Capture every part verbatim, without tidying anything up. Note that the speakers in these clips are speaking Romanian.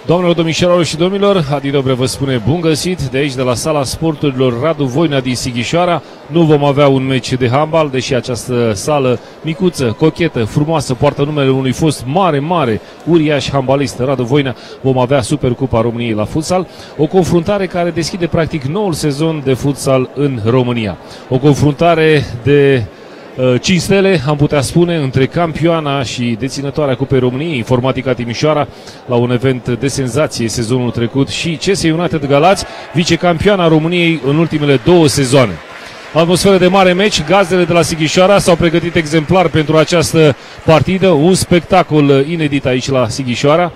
Doamnelor, domnișoarelor și domnilor, Adi Dobre vă spune bun găsit de aici, de la sala sporturilor Radu Voina din Sighișoara. Nu vom avea un meci de handbal, deși această sală micuță, cochetă, frumoasă, poartă numele unui fost mare, mare, uriaș handbalist, Radu Voina. Vom avea Supercupa României la futsal, o confruntare care deschide practic noul sezon de futsal în România. O confruntare de cinci stele, am putea spune, între campioana și deținătoarea Cupei României, Informatica Timișoara, la un event de senzație sezonul trecut, și C S United Galați, vicecampioana României în ultimele două sezoane. Atmosferă de mare meci, gazdele de la Sighișoara s-au pregătit exemplar pentru această partidă, un spectacol inedit aici la Sighișoara,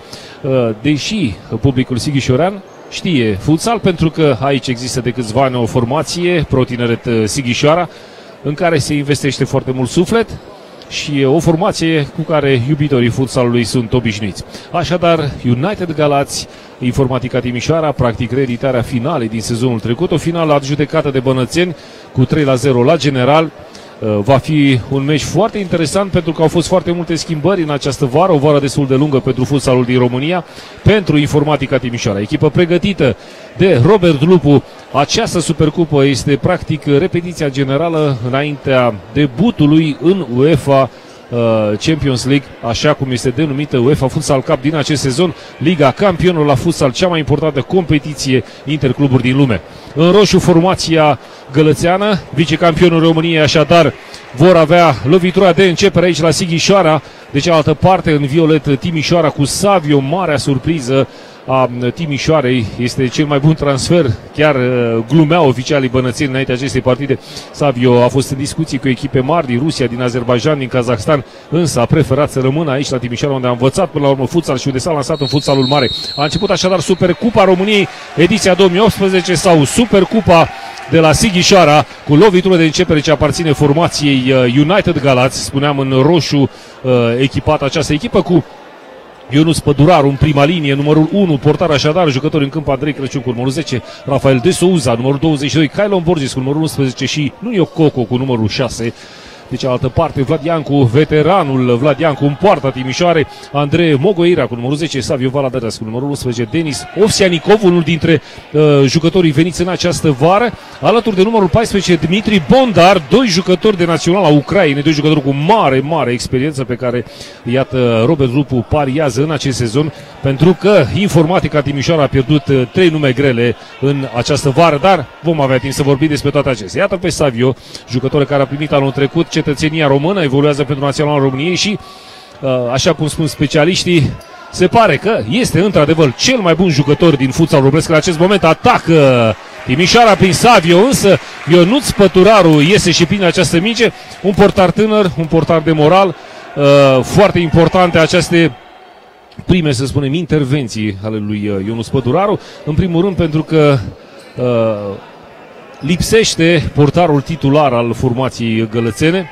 deși publicul sighișorean știe futsal, pentru că aici există de câțiva ani o formație, Pro Tineret Sighișoara, în care se investește foarte mult suflet și o formație cu care iubitorii futsalului sunt obișnuiți. Așadar, United Galați, Informatica Timișoara, practic reeditarea finalei din sezonul trecut, o finală adjudecată de Bănățeni cu trei la zero la general. Va fi un meci foarte interesant, pentru că au fost foarte multe schimbări în această vară, o vară destul de lungă pentru futsalul din România, pentru Informatica Timișoara. Echipă pregătită de Robert Lupu. Această Supercupă este practic repetiția generală înaintea debutului în UEFA Champions League, așa cum este denumită UEFA Futsal Cup din acest sezon, Liga Campionilor la futsal, cea mai importantă competiție intercluburi din lume. În roșu, formația gălățeană, vicecampionul României, așadar vor avea lovitura de începere aici la Sighișoara. De cealaltă parte, în violet, Timișoara cu Savio, marea surpriză a Timișoarei, este cel mai bun transfer, chiar glumeau oficialii bănățeni înaintea acestei partide. Savio a fost în discuții cu echipe mari din Rusia, din Azerbaijan, din Kazahstan, însă a preferat să rămână aici la Timișoara, unde a învățat până la urmă futsal și unde s-a lansat în futsalul mare. A început așadar Supercupa României, ediția două mii optsprezece, sau Supercupa de la Sighișoara, cu lovitură de începere ce aparține formației United Galați. Spuneam, în roșu echipată această echipă, cu Ionuț Păduraru în prima linie, numărul unu, portar așadar, jucători în câmp, Andrei Crăciun cu numărul zece, Rafael de Souza, numărul douăzeci și doi, Cailon Borges cu numărul unsprezece și Nunio Coco cu numărul șase. De cealaltă parte, Vlad Iancu, veteranul Vlad Iancu în poarta Timișoarei, Andrei Mogoira cu numărul zece, Savio Valadares cu numărul unsprezece, Denis Ovsianicov, unul dintre uh, jucătorii veniți în această vară, alături de numărul paisprezece, Dmitri Bondar, doi jucători de naționala Ucrainei, doi jucători cu mare, mare experiență, pe care, iată, Robert Lupu pariază în acest sezon, pentru că Informatica Timișoara a pierdut uh, trei nume grele în această vară, dar vom avea timp să vorbim despre toate acestea. Iată pe Savio, jucător care a primit anul trecut cetățenia română, evoluează pentru Naționala României și, așa cum spun specialiștii, se pare că este într-adevăr cel mai bun jucător din futsal românesc în acest moment. Atacă Timișoara prin Savio, însă Ionuț Păduraru iese și prinde această minge. Un portar tânăr, un portar de moral, foarte importante aceste prime, să spunem, intervenții ale lui Ionuț Păduraru. În primul rând pentru că lipsește portarul titular al formației gălățene.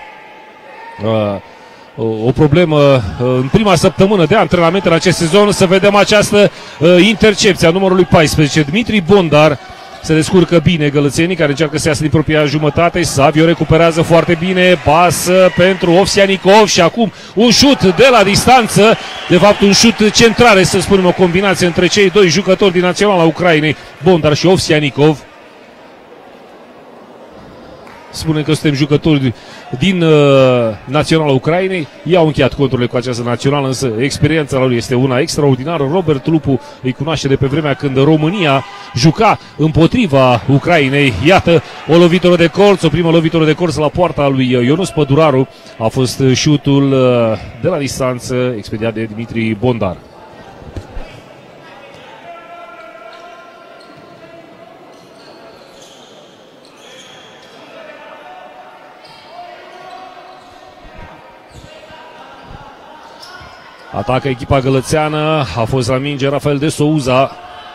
O problemă în prima săptămână de antrenament în acest sezon. Să vedem această intercepție a numărului paisprezece, Dmitri Bondar. Se descurcă bine gălățenii, care încearcă să iasă din propria jumătate. Savio recuperează foarte bine, pasă pentru Ovsianicov și acum un șut de la distanță, de fapt un șut centrare, să spunem, o combinație între cei doi jucători din Naționala Ucrainei, Bondar și Ovsianicov. Spunem că suntem jucători din uh, Naționala Ucrainei. I-au încheiat conturile cu această națională, însă experiența lor este una extraordinară. Robert Lupu îi cunoaște de pe vremea când România juca împotriva Ucrainei. Iată o lovitură de colț, o primă lovitură de colț la poarta lui Ionuț Păduraru. A fost șutul uh, de la distanță expediat de Dmitri Bondar. Atacă echipa gălățeană, a fost la minge Rafael de Souza.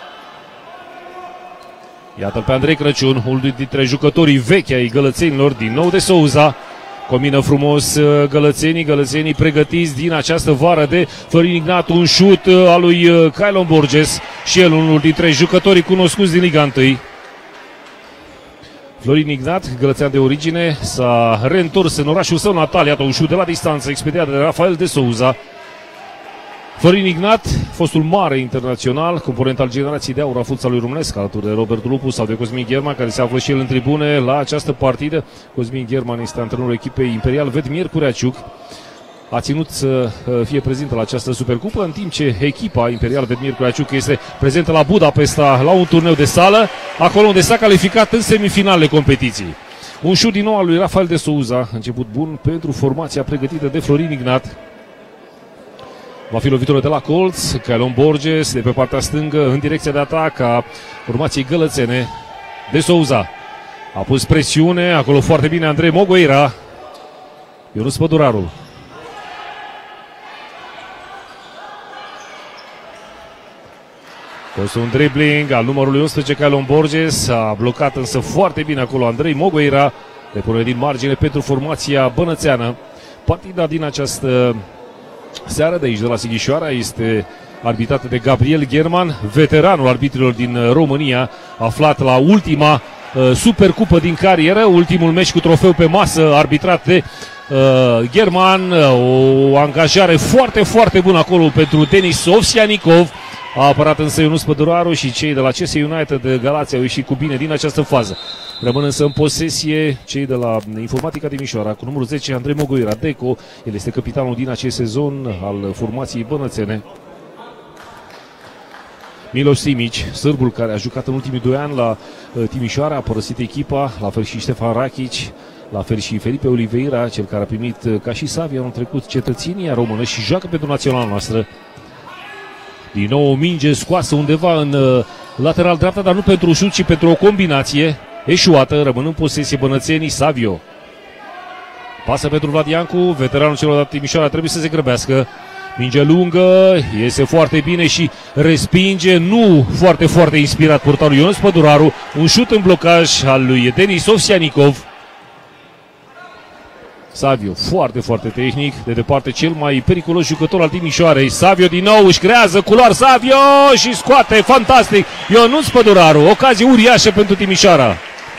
Iată pe Andrei Crăciun, unul dintre jucătorii vechi ai gălățenilor, din nou de Souza. Combină frumos gălățenii, gălățenii pregătiți din această vară de Florin Ignat, un șut al lui Cailon Borges și el unul dintre jucătorii cunoscuți din Liga unu. Florin Ignat, gălățean de origine, s-a reîntors în orașul său natal. Iată un șut de la distanță expediat de Rafael de Souza. Florin Ignat, fostul mare internațional, component al generației de aur a futsalului românesc, alături de Robert Lupu sau de Cosmin Gherman, care se află și el în tribune la această partidă. Cosmin Gherman este antrenorul echipei Imperial Vedmir Cureaciuc. A ținut să fie prezentă la această supercupă, în timp ce echipa Imperial Vedmir Cureaciuc este prezentă la Budapesta la un turneu de sală, acolo unde s-a calificat în semifinalele competiției. Un șut din nou al lui Rafael de Souza, început bun pentru formația pregătită de Florin Ignat. Va fi lovitură de la colț, Calon Borges de pe partea stângă în direcția de atac a formației gălățene. De Souza a pus presiune, acolo foarte bine Andrei Mogoira. Ionuț Păduraru. Costă un dribbling al numărului unsprezece, Calon Borges, a blocat însă foarte bine acolo Andrei Mogoira. Depune din margine pentru formația bănățeană. Partida din această seară de aici, de la Sighișoara, este arbitrată de Gabriel Gherman, veteranul arbitrilor din România, aflat la ultima uh, supercupă din carieră, ultimul meci cu trofeu pe masă, arbitrat de uh, Gherman, o angajare foarte, foarte bună acolo pentru Denis Ovsianikov. A apărat însă Ionuț Păduraru și cei de la C S United de Galați au ieșit cu bine din această fază. Rămân însă în posesie cei de la Informatica Timișoara cu numărul zece, Andrei Mogoira, Deco. El este capitanul din acest sezon al formației bănățene. Miloš Simić, sârbul care a jucat în ultimii doi ani la Timișoara, a părăsit echipa, la fel și Ștefan Rakic, la fel și Felipe Oliveira, cel care a primit ca și Savia anul trecut cetățenia română și joacă pentru naționala noastră. Din nou o minge scoasă undeva în uh, lateral dreapta, dar nu pentru șut, ci pentru o combinație eșuată. Rămân în posesie bănățenii. Savio pasă pentru Vlad Iancu, veteranul celor de Timișoara trebuie să se grăbească. Minge lungă, iese foarte bine și respinge, nu foarte, foarte inspirat portarul Ionuț Păduraru. Un șut în blocaj al lui Denis Ovsianikov. Savio, foarte, foarte tehnic, de departe cel mai periculos jucător al Timișoarei. Savio din nou își creează culoar, Savio și scoate, fantastic, Ionuț Păduraru, ocazie uriașă pentru Timișoara.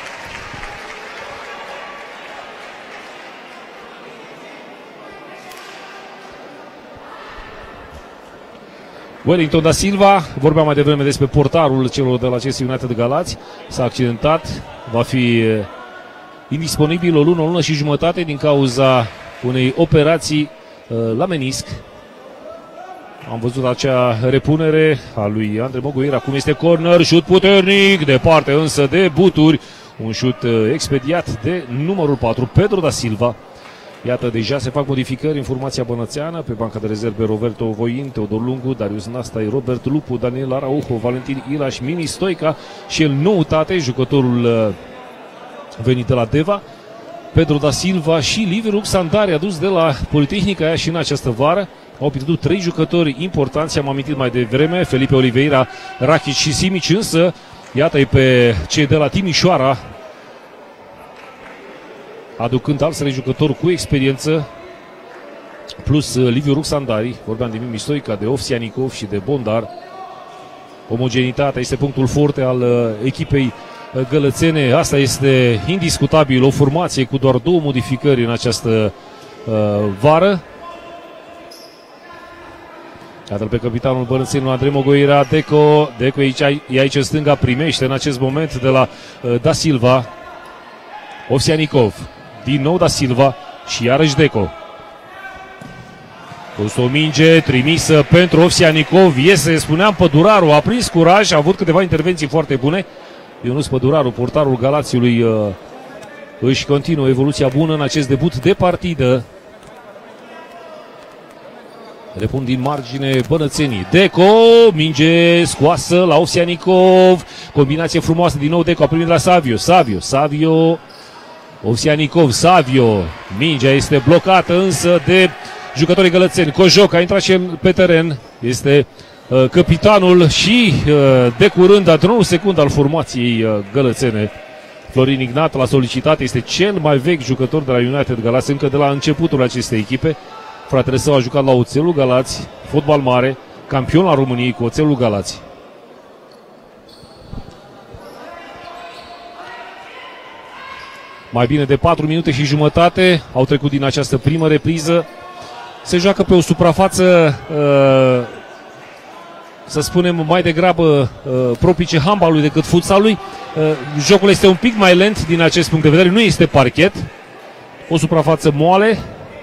Wellington da Silva, vorbeam mai devreme despre portarul celor de la C S United de Galați, s-a accidentat, va fi indisponibil o lună, o lună și jumătate din cauza unei operații uh, la menisc. Am văzut acea repunere a lui Andrei Mogoira. Acum este corner, șut puternic, departe însă de buturi. Un șut uh, expediat de numărul patru, Pedro da Silva. Iată, deja se fac modificări în formația bănățeană. Pe banca de rezerve Roberto Voin, Teodor Lungu, Darius Nastai, Robert Lupu, Daniel Araujo, Valentin Ilaș, Mini Stoica și el noutate, jucătorul uh, venit de la Deva, Pedro da Silva și Liviu Ruxandari, adus de la Politehnica Iași în această vară. Au pierdut trei jucători importanți, am amintit mai devreme, Felipe Oliveira, Rakic și Simić, însă iată-i pe cei de la Timișoara, aducând alți jucători cu experiență, plus Liviu Ruxandari, vorbeam de Mimi Stoica, de Ovsianikov și de Bondar. Omogenitatea este punctul forte al echipei gălățene. Asta este indiscutabil o formație cu doar două modificări în această uh, vară. Iată pe capitanul bănățenilor Andrei Mogoira, Deco, Deco aici, e aici în stânga, primește în acest moment de la uh, Da Silva. Ovsianikov, din nou Da Silva și iarăși Deco. O minge trimisă pentru Ovsianikov, iese, spuneam, Păduraru a prins curaj, a avut câteva intervenții foarte bune. Ionuț Păduraru, portarul Galațiului, uh, își continuă evoluția bună în acest debut de partidă. Repun din margine bănățenii. Deco, minge scoasă la Ovsianikov. Combinație frumoasă din nou, Deco a primit la Savio. Savio, Savio, Ovsianikov, Savio. Mingea este blocată însă de jucătorii gălățeni. Cojoc a intrat și el pe teren. Este uh, capitanul și uh, de curând antrenorul secund al formației uh, gălățene. Florin Ignat l-a solicitat, este cel mai vechi jucător de la United Galați, încă de la începutul acestei echipe. Fratele său a jucat la Oțelul Galați, fotbal mare, campion al României cu Oțelul Galați. Mai bine de patru minute și jumătate au trecut din această primă repriză. se joacă pe o suprafață, să spunem, mai degrabă propice handbalului decât futsalului. Jocul este un pic mai lent din acest punct de vedere, nu este parchet. O suprafață moale.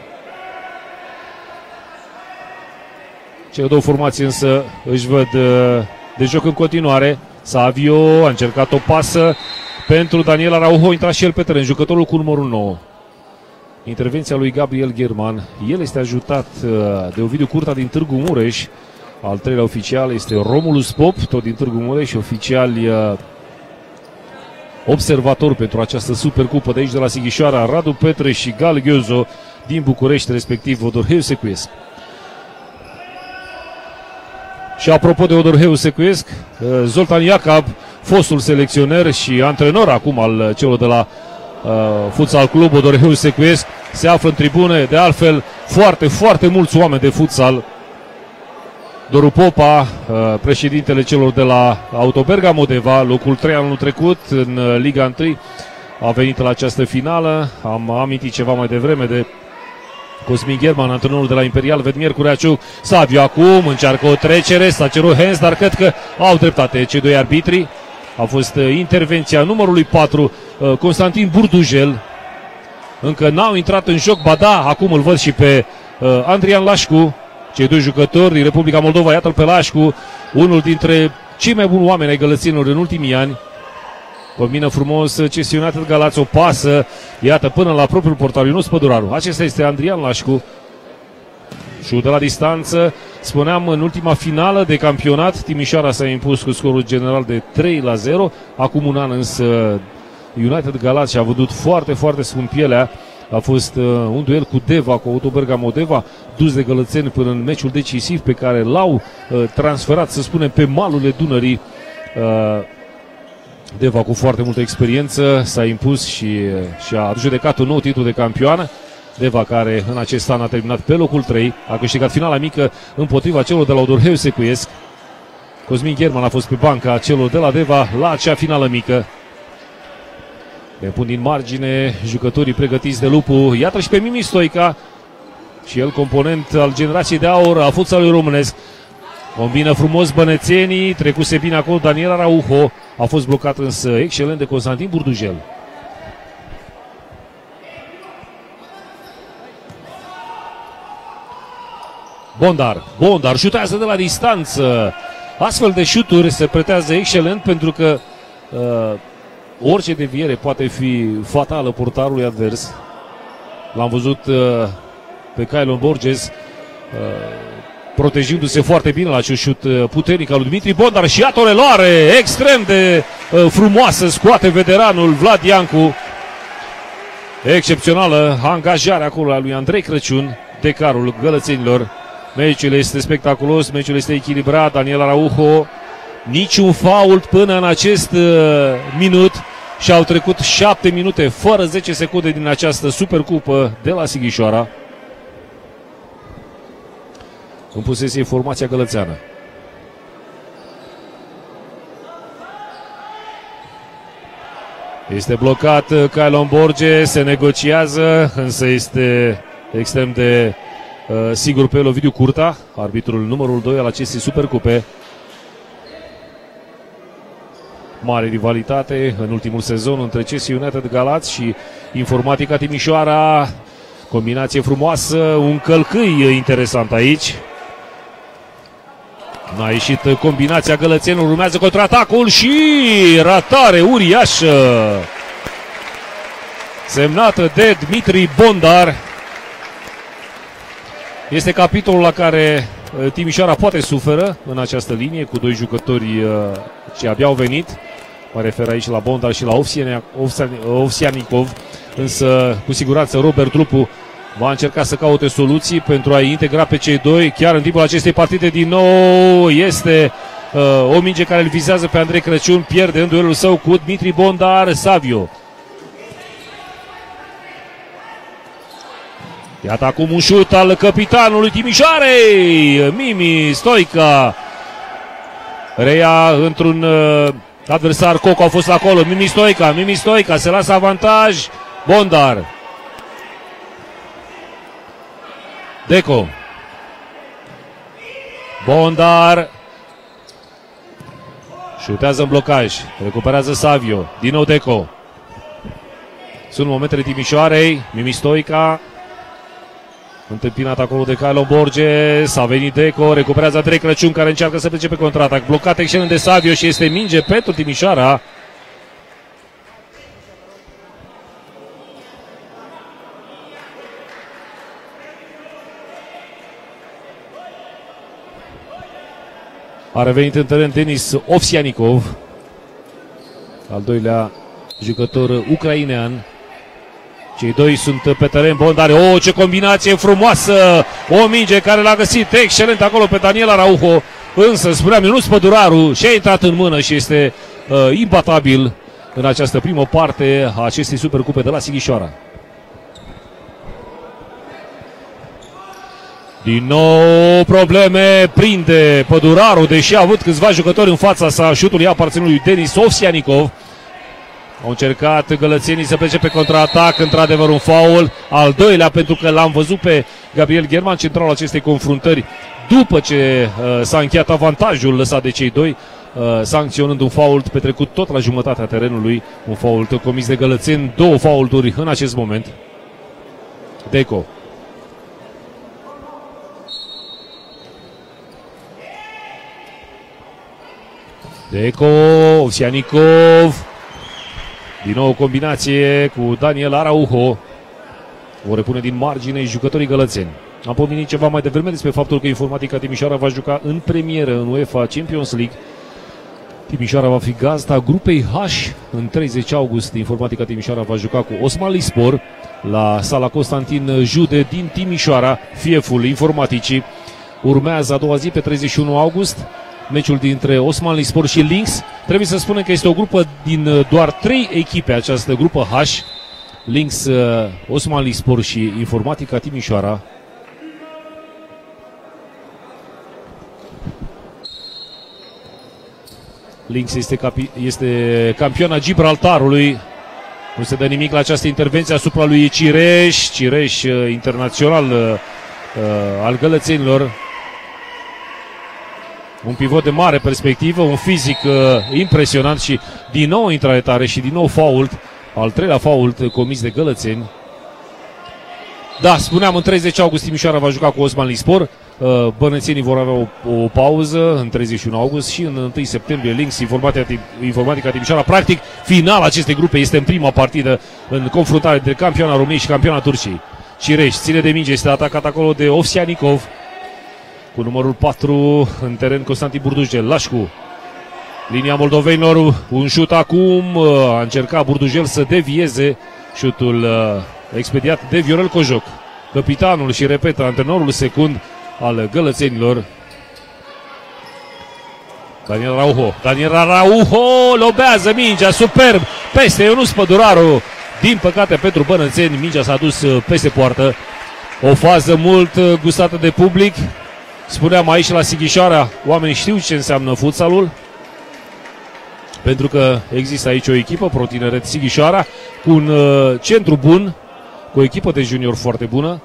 Cele două formații însă își văd de joc în continuare. Savio a încercat o pasă pentru Daniel Araujo, intra și el pe teren, jucătorul cu numărul nouă. Intervenția lui Gabriel German. El este ajutat de Ovidiu Curta din Târgu Mureș. Al treilea oficial este Romulus Pop, tot din Târgu Mureș, oficiali observator pentru această supercupă de aici de la Sighișoara, Radu Petre și Gal Ghiozo din București, respectiv Odorheu Secuiesc. Și apropo de Odorheu Secuiesc, Zoltan Iacob, fostul selecționer și antrenor acum al celor de la uh, Futsal Club Odorheu Secuiesc, se află în tribune. De altfel, foarte, foarte mulți oameni de futsal. Doru Popa, uh, președintele celor de la Autoberga Modeva, locul trei anul trecut în uh, Liga unu, a venit la această finală. Am amintit ceva mai devreme de Cosmin German, antrenorul de la Imperial, Vedmir Cureaciuc. Savio acum încearcă o trecere, s-a cerut hands, dar cred că au dreptate cei doi arbitri. A fost uh, intervenția numărului patru, uh, Constantin Burdujel. Încă n-au intrat în joc, ba da, acum îl văd și pe uh, Andrian Lașcu. Cei doi jucători din Republica Moldova, iată-l pe Lașcu, unul dintre cei mai buni oameni ai gălățenilor în ultimii ani. Combină frumos cesionat în Galați, o pasă, iată, până la propriul portar Ionuț Păduraru. Acesta este Andrian Lașcu. Și de la distanță, spuneam, în ultima finală de campionat, Timișoara s-a impus cu scorul general de trei la zero. Acum un an însă United Galați a văzut foarte, foarte scump pielea. A fost uh, un duel cu Deva, cu Autoberga Modeva, dus de gălățeni până în meciul decisiv pe care l-au uh, transferat, să spunem, pe malurile Dunării. Uh, Deva, cu foarte multă experiență, s-a impus și, uh, și a judecat un nou titlu de campioană. Deva, care în acest an a terminat pe locul trei, a câștigat finala mică împotriva celor de la Odorheu Secuiesc. Cosmin German a fost pe banca celor de la Deva la acea finală mică. Le pun din margine jucătorii pregătiți de Lupu. Iată și pe Mimi Stoica, și el component al generației de aur a futsalului românesc. Combină frumos bănețenii, trecuse bine acolo Daniel Araujo. A fost blocat însă excelent de Constantin Burdujel. Bondar, Bondar șutează de la distanță. Astfel de șuturi se pretează excelent pentru că uh, orice deviere poate fi fatală portarului advers. L-am văzut uh, pe Kylon Borges uh, protejându-se foarte bine la acest șut uh, puternic al lui Dimitri Bondar. Și iată o reluare extrem de uh, frumoasă, scoate veteranul Vlad Iancu. Excepțională angajare acolo a lui Andrei Crăciun, decarul gălățenilor. Meciul este spectaculos, meciul este echilibrat. Daniel Araujo, niciun fault până în acest uh, minut. Și au trecut șapte minute fără zece secunde din această supercupă de la Sighișoara. În posesie formația gălățeană. Este blocat Kylon Borge, se negociază, însă este extrem de uh, sigur pe el Ovidiu Curta, arbitrul numărul doi al acestei supercupe. Mare rivalitate în ultimul sezon între C S United Galați și Informatica Timișoara. Combinație frumoasă, un călcâi interesant aici. N-a ieșit combinația gălățenilor, urmează contraatacul și ratare uriașă semnată de Dimitri Bondar. Este capitolul la care Timișoara poate suferă în această linie cu doi jucători ce abia au venit. Mă refer aici la Bondar și la Ovsianicov, însă cu siguranță Robert Lupu va încerca să caute soluții pentru a-i integra pe cei doi. Chiar în timpul acestei partide din nou este uh, o minge care îl vizează pe Andrei Crăciun, pierde în duelul său cu Dimitri Bondar. Savio. Iată acum un șut al capitanului Timișoarei, Mimi Stoica. Reia într-un uh, adversar, Coco a fost acolo, Mimi Stoica, Mimi Stoica se lasă avantaj, Bondar. Deco. Bondar. Șutează în blocaj. Recuperează Savio. Din nou Deco. Sunt momentele Timișoarei. Mimi Stoica. Întâmpinat acolo de Kylo Borges. A venit Deco. Recuperează Andrei Crăciun, care încearcă să plece pe contraatac. Blocat excelent de Savio și este minge pentru Timișoara. A revenit în teren Denis Ovsianikov, al doilea jucător ucrainean. Cei doi sunt pe teren. Bondar, o, ce combinație frumoasă! O minge care l-a găsit excelent acolo pe Daniel Araujo. Însă, spuneam, Ionuț Păduraru și-a intrat în mână și este uh, imbatabil în această primă parte a acestei supercupe de la Sighișoara. Din nou probleme, prinde Păduraru, deși a avut câțiva jucători în fața sa. Șutul i-a aparținut lui Denis Ovsianikov. Au încercat gălățenii să plece pe contraatac, într-adevăr un foul, al doilea, pentru că l-am văzut pe Gabriel German, centralul acestei confruntări, după ce uh, s-a încheiat avantajul lăsat de cei doi, uh, sancționând un foul petrecut tot la jumătatea terenului, un foul comis de gălățeni, două fouluri în acest moment. Deco. Deco, Ovsianikov. Din nou o combinație cu Daniel Araujo. O repune din margine jucătorii gălățeni. Am pomenit ceva mai devreme despre faptul că Informatica Timișoara va juca în premieră în UEFA Champions League. Timișoara va fi gazda grupei H. În treizeci august Informatica Timișoara va juca cu Osmanlispor la sala Constantin Jude din Timișoara. Fieful Informaticii. Urmează a doua zi, pe treizeci și unu august, meciul dintre Osmanlispor și Lynx. Trebuie să spunem că este o grupă din doar trei echipe, această grupă H. Lynx, Osmanlispor și Informatica Timișoara. Lynx este, capi, este campioana Gibraltarului. Nu se dă nimic la această intervenție asupra lui Cireș. Cireș, internațional uh, al gălățenilor. Un pivot de mare perspectivă, un fizic uh, impresionant și din nou intrare tare și din nou fault. Al treilea fault comis de gălățeni. Da, spuneam, în treizeci august Timișoara va juca cu Osmanlispor. Uh, Bănățenii vor avea o, o pauză în treizeci și unu august și în întâi septembrie Lynx, Informatica, Informatica Timișoara. Practic, final acestei grupe este în prima partidă în confruntare de campioana României și campioana Turciei. Cireș ține de minge, este atacat acolo de Ovsianikov. Cu numărul patru în teren Constantin Burdujel. Lașcu. Linia moldovenilor. Un șut acum. A încercat Burdujel să devieze. Șutul expediat de Viorel Cojoc. Capitanul și, repet, antrenorul secund al gălățenilor. Daniel Araujo. Daniel Araujo lobează mingea. Superb. Peste Ionuț Păduraru. Din păcate pentru bănățeni, mingea s-a dus peste poartă. O fază mult gustată de public. Spuneam, aici la Sighișoara oamenii știu ce înseamnă futsalul, pentru că există aici o echipă, Pro Tineret Sighișoara, cu un uh, centru bun, cu o echipă de junior foarte bună.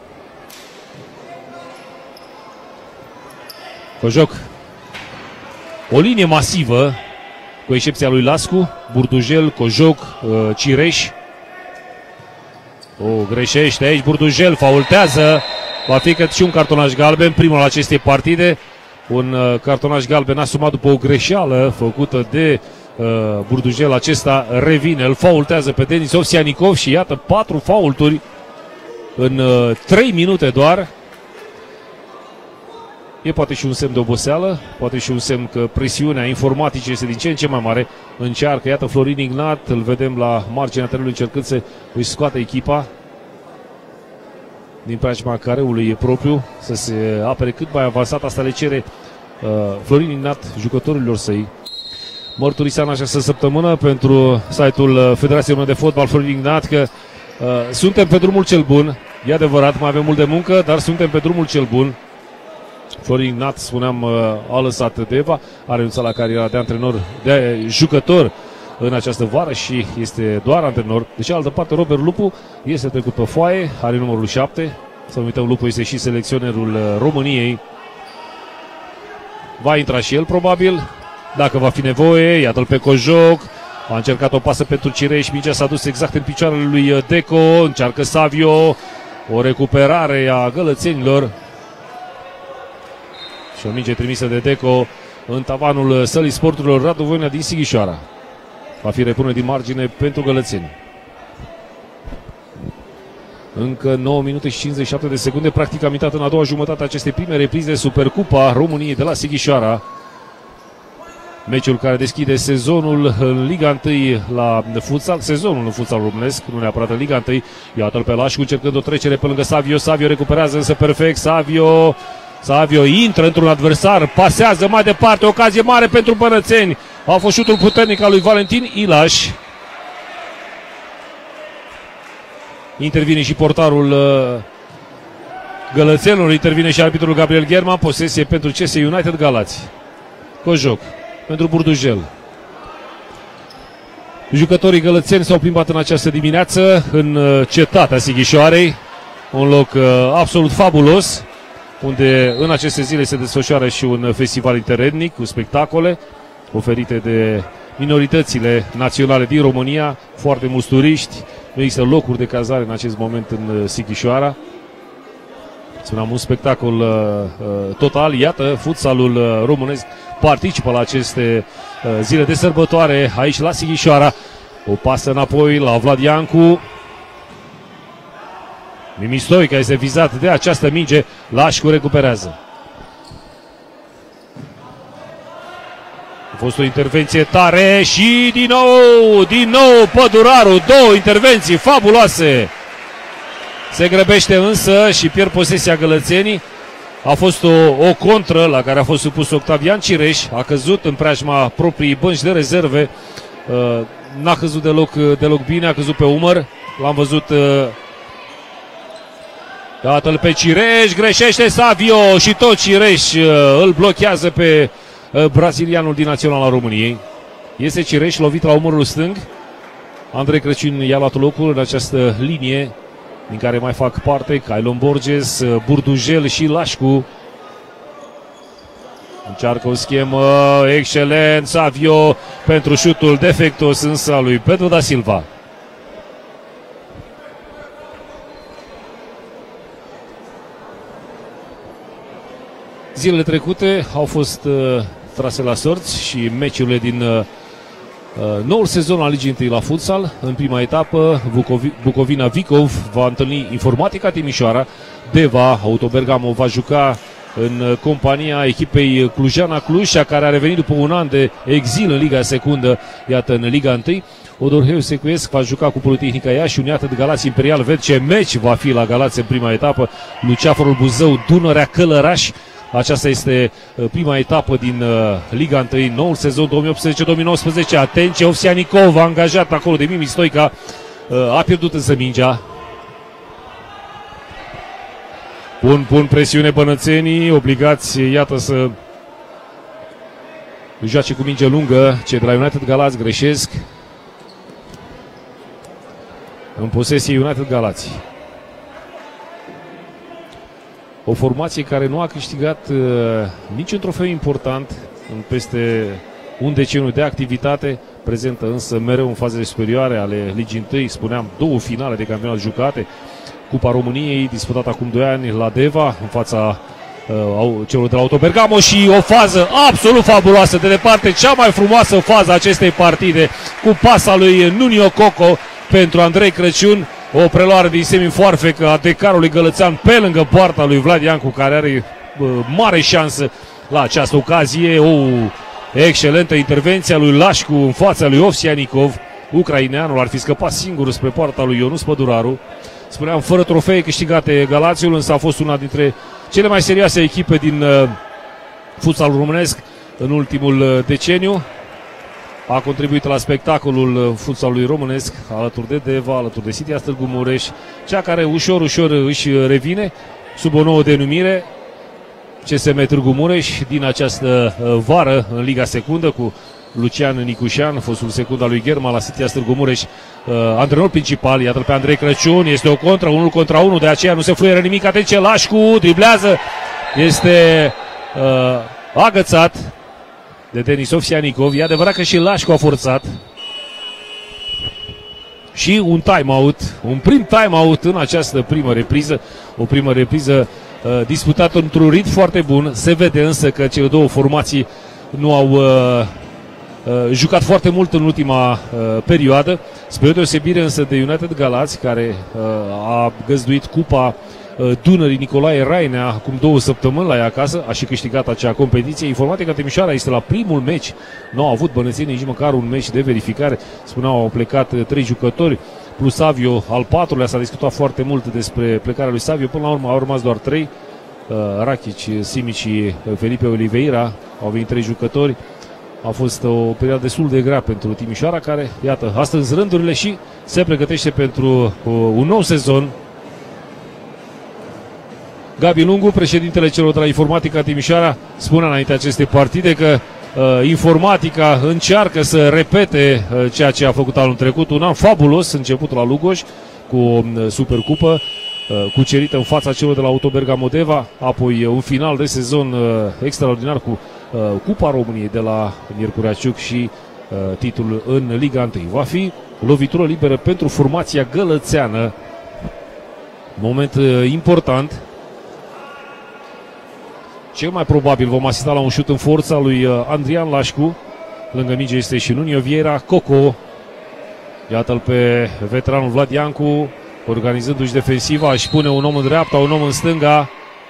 Cojoc. O linie masivă, cu excepția lui Lascu, Burdujel, Cojoc, uh, Cireș. O, greșește aici Burdujel, faultează. Va fi cât și un cartonaj galben, primul al acestei partide. Un uh, cartonaj galben asumat după o greșeală făcută de uh, Burdujel. Acesta revine, îl faultează pe Denis Ovsianikov și iată patru faulturi în uh, trei minute doar. E poate și un semn de oboseală, poate și un semn că presiunea informaticii este din ce în ce mai mare. Încearcă, iată, Florin Ignat, îl vedem la marginea terenului încercând să își scoată echipa din preajma careului propriu, să se apere cât mai avansat. Asta le cere uh, Florin Ignat jucătorilor săi. Mărturisea în această săptămână pentru site-ul Federației Române de Fotbal Florin Ignat că uh, suntem pe drumul cel bun. E adevărat, mai avem mult de muncă, dar suntem pe drumul cel bun. Florin Ignat, spuneam, uh, a lăsat Deva, a renunțat la cariera de antrenor, de jucător în această vară și este doar antrenor. Deci, altă parte, Robert Lupu este trecut pe foaie, are numărul șapte, Să nu uităm, Lupu este și selecționerul României. Va intra și el probabil, dacă va fi nevoie. Iată-l pe Cojoc. A încercat o pasă pentru Cireș. Mingea s-a dus exact în picioarele lui Deco. Încearcă Savio. O recuperare a gălățenilor. Și o minge trimisă de Deco în tavanul sălii sporturilor Radu Voinea din Sighișoara. Va fi repunere din margine pentru gălățeni. Încă nouă minute și cincizeci și șapte de secunde. Practic am intrat în a doua jumătate a acestei prime reprize Supercupa României de la Sighișoara. Meciul care deschide sezonul în Liga unu la futsal, sezonul în futsal românesc, nu neapărat în Liga unu. Iată-l pe Lașcu încercând o trecere pe lângă Savio. Savio recuperează însă perfect. Savio, Savio intră într-un adversar, pasează mai departe, ocazie mare pentru bănățeni. A fost șutul puternic al lui Valentin Ilaș. Intervine și portarul uh, gălățenilor, intervine și arbitrul Gabriel Gherman. Posesie pentru C S United Galați. Cojoc pentru Burdujel. Jucătorii gălățeni s-au plimbat în această dimineață în uh, cetatea Sighișoarei. Un loc uh, absolut fabulos, unde în aceste zile se desfășoară și un festival interetnic cu spectacole oferite de minoritățile naționale din România. Foarte mulți turiști. Nu există locuri de cazare în acest moment în Sighișoara. Spuneam, un spectacol uh, total. Iată, futsalul uh, românesc participă la aceste uh, zile de sărbătoare aici la Sighișoara. O pasă înapoi la Vlad Iancu. Mimi Stoica este vizat de această minge. Lașcu recuperează. A fost o intervenție tare și din nou, din nou Păduraru. Două intervenții fabuloase. Se grăbește însă și pierd posesia gălățenii. A fost o, o contră la care a fost supus Octavian Cireș. A căzut în preajma proprii bănci de rezerve. Uh, N-a căzut deloc, deloc bine, a căzut pe umăr. L-am văzut. Uh, Iată-l pe Cireș, greșește Savio și tot Cireș uh, îl blochează pe uh, brazilianul din Naționala României. Este Cireș lovit la umărul stâng. Andrei Crăciun i-a luat locul în această linie din care mai fac parte Cailon Borges, Burdujel și Lașcu. Încearcă o schemă, excelent, Savio pentru șutul defectuos însă al lui Pedro da Silva. Zilele trecute au fost uh, trase la sorți și meciurile din uh, Uh, noul sezon al Ligii unu la futsal. În prima etapă Bucovina Vicov va întâlni Informatica Timișoara. Deva Autobergamo va juca în compania echipei Clujana Cluj, care a revenit după un an de exil în Liga Secundă, iată, în Liga unu. Odorheu Secuiesc va juca cu Politehnica Iași. Uniată de Galați Imperial. Ved ce meci va fi la Galați în prima etapă. Luceafărul Buzău, Dunărea Călăraș. Aceasta este prima etapă din uh, Liga unu, noul sezon două mii optsprezece două mii nouăsprezece. Atenție, Ovsianicov, angajat acolo de Mimi Stoica, uh, a pierdut însă mingea. Pun, pun presiune bănățenii, obligați, iată, să joace cu minge lungă. Cei de la United Galați greșesc. În posesie United Galați. O formație care nu a câștigat uh, niciun trofeu important în peste un deceniu de activitate, prezentă însă mereu în fazele superioare ale Ligii unu. Spuneam, două finale de campionat jucate. Cupa României disputată acum doi ani la Deva în fața uh, celor de la Autobergamo și o fază absolut fabuloasă, de departe cea mai frumoasă fază a acestei partide, cu pasa lui Nunio Coco pentru Andrei Crăciun. O preluare din semifoarfecă a decarului gălățean pe lângă poarta lui Vlad Iancu, care are uh, mare șansă la această ocazie. O excelentă intervenție a lui Lașcu în fața lui Ovsianicov. Ucraineanul ar fi scăpat singur spre poarta lui Ionus Păduraru. Spuneam, fără trofee câștigate Galațiul, însă a fost una dintre cele mai serioase echipe din uh, futsalul românesc în ultimul uh, deceniu. A contribuit la spectacolul futsalului românesc alături de Deva, alături de Sitia Târgu Mureș, cea care ușor, ușor își revine sub o nouă denumire, C S M Târgu Mureș, din această vară în Liga Secundă, cu Lucian Nicușan, fostul secund al lui Gherma la Sitia Târgu Mureș, uh, antrenor principal. Iată-l pe Andrei Crăciun, este o contră, unul contra unul, de aceea nu se fluieră nimic. Atenție, Lașcu driblează, este uh, agățat de Denis Ovsianicov. E adevărat că și Lașcu a forțat. Și un time-out, un prim time-out în această primă repriză, o primă repriză uh, disputată într-un ritm foarte bun. Se vede însă că cele două formații nu au uh, uh, jucat foarte mult în ultima uh, perioadă, spre o deosebire însă de United Galați, care uh, a găzduit cupa uh, Dunării Nicolae Rainea acum două săptămâni la ea acasă, a și câștigat acea competiție. Informatica Timișoara este la primul meci, nu au avut bănățenii nici măcar un meci de verificare, spuneau au plecat uh, trei jucători, plus Savio al patrulea, s-a discutat foarte mult despre plecarea lui Savio, până la urmă au rămas doar trei, uh, Rachici, Simici și Felipe Oliveira, au venit trei jucători. A fost o perioadă destul de grea pentru Timișoara, care, iată, a strâns rândurile și se pregătește pentru uh, un nou sezon. Gabi Lungu, președintele celor de la Informatica Timișoara, spune înainte acestei partide că uh, Informatica încearcă să repete uh, ceea ce a făcut anul trecut, un an fabulos, început la Lugoș, cu o uh, supercupă uh, cucerită în fața celor de la Autoberga Modeva, apoi uh, un final de sezon uh, extraordinar cu uh, Cupa României de la Miercurea Ciuc și uh, titlul în Liga unu. Va fi lovitură liberă pentru formația gălățeană. Moment uh, important. Cel mai probabil vom asista la un șut în forța lui uh, Andrian Lașcu. Lângă minge este și Nunio Vieira. Coco. Iată-l pe veteranul Vlad Iancu, organizându-și defensiva, își pune un om în dreapta, un om în stânga.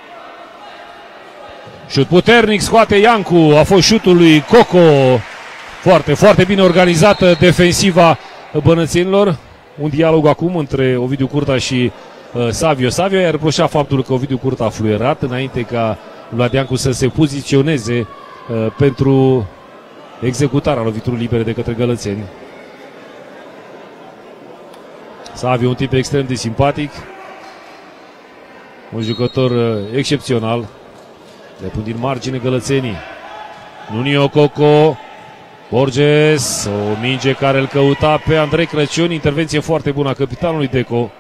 Șut puternic, scoate Iancu, a fost șutul lui Coco. Foarte, foarte bine organizată defensiva bănățenilor. Un dialog acum între Ovidiu Curta și uh, Savio. Savio i-a reproșat faptul că Ovidiu Curta a fluierat înainte ca Vlad Iancu să se poziționeze uh, pentru executarea loviturii libere de către gălățeni. Savio, un tip extrem de simpatic, un jucător uh, excepțional. Le pun din margine gălățenii. Nunio Coco, Borges, o minge care îl căuta pe Andrei Crăciun, intervenție foarte bună a capitanului Deco.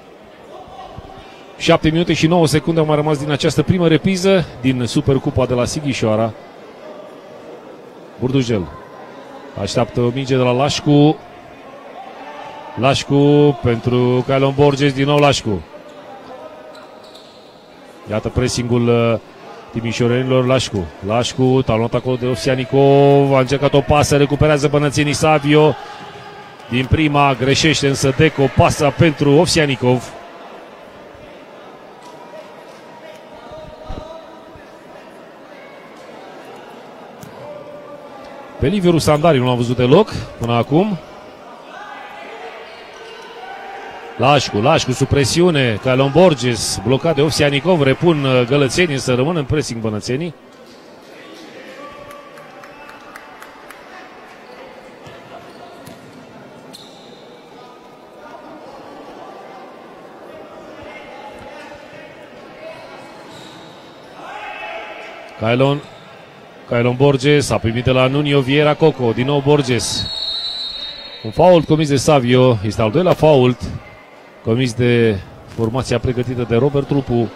șapte minute și nouă secunde au mai rămas din această primă repriză din Supercupa de la Sighișoara. Burdujel așteaptă o minge de la Lașcu. Lașcu pentru Cailon Borges, din nou Lașcu. Iată pressingul timișorenilor. Lașcu, Lașcu, talonat acolo de Ovsianicov, a încercat o pasă, recuperează bănățenii. Savio din prima greșește însă Deco, pasa pentru Ovsianicov. Pe Liviu Sandari nu l-am văzut deloc până acum. Lașcu, Lașcu sub presiune, Cailon Borges blocat de Ovsianicov, repun gălățenii să rămână în pressing bănățenii. Cailon, Cailon Borges a primit de la Nunio Vieira Coco, din nou Borges. Un fault comis de Savio, este al doilea fault comis de formația pregătită de Robert Lupu.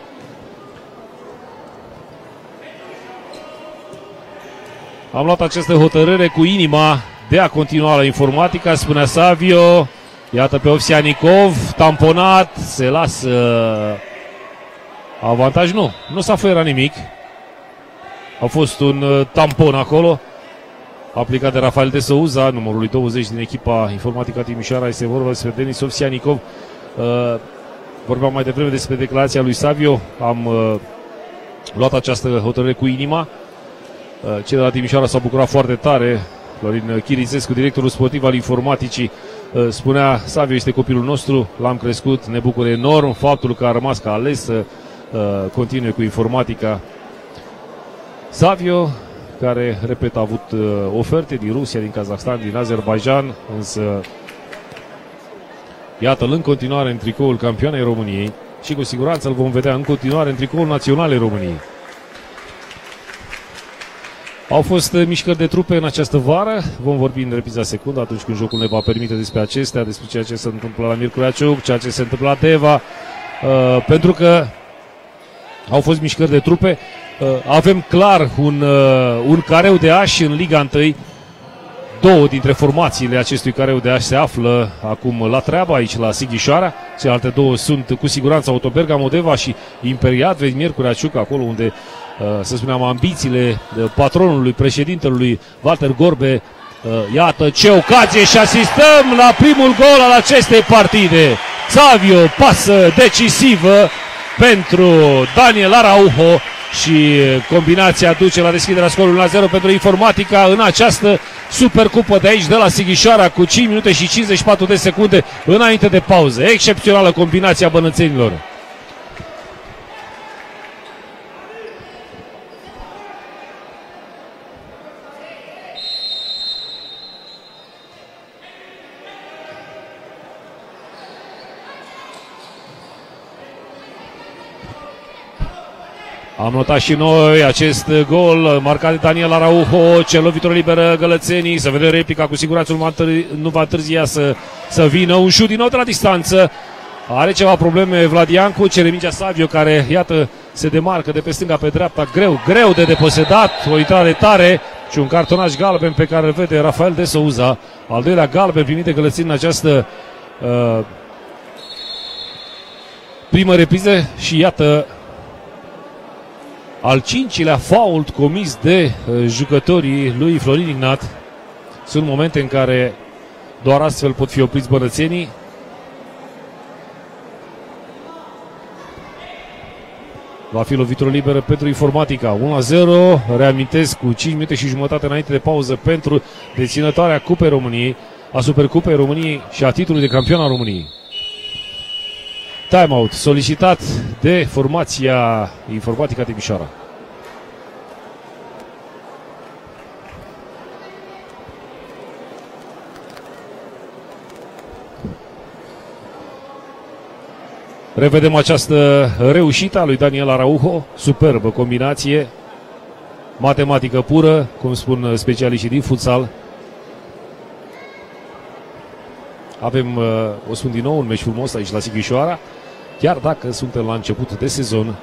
Am luat această hotărâre cu inima de a continua la Informatica, spunea Savio. Iată pe Ovsianicov, tamponat, se lasă avantaj. Nu, nu s-a făierat nimic. A fost un tampon acolo, aplicat de Rafael de Souza, numărul douăzeci din echipa Informatica Timișoara. Este vorba despre Denis Ovsianicov. Uh, vorbeam mai devreme despre declarația lui Savio. Am uh, luat această hotărâre cu inima. Uh, cei de la Timișoara s-au bucurat foarte tare. Florin Chirizescu, directorul sportiv al Informaticii, uh, spunea: Savio este copilul nostru, l-am crescut, ne bucură enorm faptul că a rămas, că a ales să uh, continue cu Informatica. Savio, care, repet, a avut uh, oferte din Rusia, din Kazahstan, din Azerbaijan, însă iată-l în continuare în tricoul campioanei României și cu siguranță îl vom vedea în continuare în tricoul național României. Au fost mișcări de trupe în această vară. Vom vorbi în repriza secundă, atunci când jocul ne va permite despre acestea, despre ceea ce se întâmplă la Mircea Ciuc, ceea ce se întâmplă la Deva, uh, pentru că au fost mișcări de trupe. Uh, avem clar un, uh, un careu de ași în Liga unu. Două dintre formațiile acestui careu de ași se află acum la treabă aici la Sighișoara. Celelalte două sunt cu siguranță Autobergamo Deva și Imperiat Miercurea Ciuc, acolo unde, să spunem, ambițiile patronului, președintelui Walter Gorbe. Iată ce ocazie și asistăm la primul gol al acestei partide. Savio, pasă decisivă pentru Daniel Araujo și combinația duce la deschiderea scorului la zero pentru Informatica în această Supercupă de aici de la Sighișoara, cu cinci minute și cincizeci și patru de secunde înainte de pauză. Excepțională combinația bănățenilor. Am notat și noi acest gol marcat de Daniel Araujo, ce lovitură liberă Gălățenii. Să vedem replica, cu siguranță nu va întârzia să, să vină. Un șut din nou de la distanță. Are ceva probleme Vladiancu, cere mingea Savio, care, iată, se demarcă de pe stânga pe dreapta. Greu, greu de deposedat, o intrare tare și un cartonaj galben pe care îl vede Rafael de Souza. Al doilea galben primit de Gălățeni în această uh, primă repriză și iată al cincilea fault comis de uh, jucătorii lui Florin Ignat. Sunt momente în care doar astfel pot fi opriți bănățenii. Va fi lovitură liberă pentru Informatica. unu la zero, reamintesc, cu cinci minute și jumătate înainte de pauză pentru deținătoarea Cupei României, a Supercupei României și a titlului de campion al României. Timeout solicitat de formația Informatica Timișoara. Revedem această reușită a lui Daniel Araujo, superbă combinație, matematică pură, cum spun specialiștii din futsal. Avem, o spun din nou, un meci frumos aici la Sighișoara, chiar dacă suntem la început de sezon.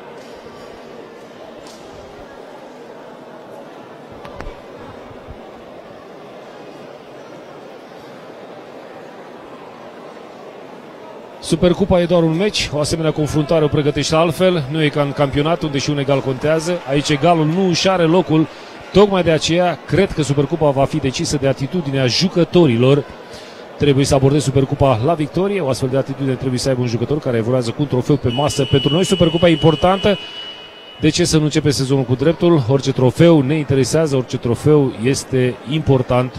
Supercupa e doar un meci, o asemenea confruntare o pregătește altfel, nu e ca în campionat unde și un egal contează. Aici egalul nu își are locul, tocmai de aceea cred că Supercupa va fi decisă de atitudinea jucătorilor. Trebuie să abordezi Supercupa la victorie, o astfel de atitudine trebuie să aibă un jucător care evoluează cu un trofeu pe masă. Pentru noi Supercupa e importantă, de ce să nu începe sezonul cu dreptul? Orice trofeu ne interesează, orice trofeu este important.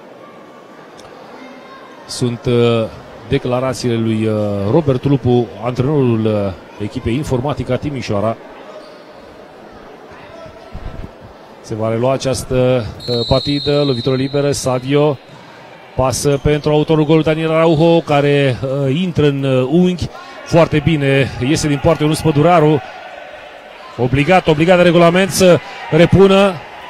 Sunt uh, declarațiile lui uh, Robert Lupu, antrenorul uh, echipei Informatica Timișoara. Se va relua această uh, partidă, lovitură liberă, Savio. Pasă pentru autorul golului Daniel Araujo, care uh, intră în uh, unghi foarte bine, iese din poartă Ionuț Păduraru. Obligat, obligat de regulament să repună.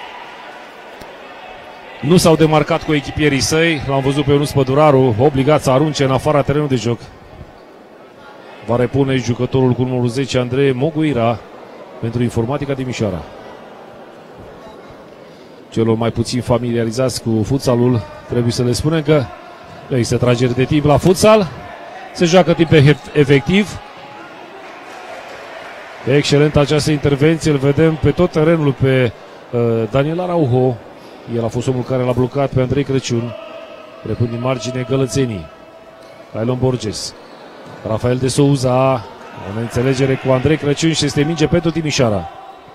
Nu s-au demarcat cu echipierii săi, l-am văzut pe Ionuț Păduraru, obligat să arunce în afara terenului de joc. Va repune jucătorul cu numărul zece, Andrei Moguira, pentru Informatica Timișoara. Celor mai puțin familiarizați cu futsalul, trebuie să le spunem că nu există trageri de timp la futsal, se joacă timp efectiv. Excelent această intervenție, îl vedem pe tot terenul pe uh, Daniel Araujo. El a fost omul care l-a blocat pe Andrei Crăciun. Repun din margine Gălățenii. Cailon Borges. Rafael de Souza. O neînțelegere cu Andrei Crăciun și este minge pentru Timișoara.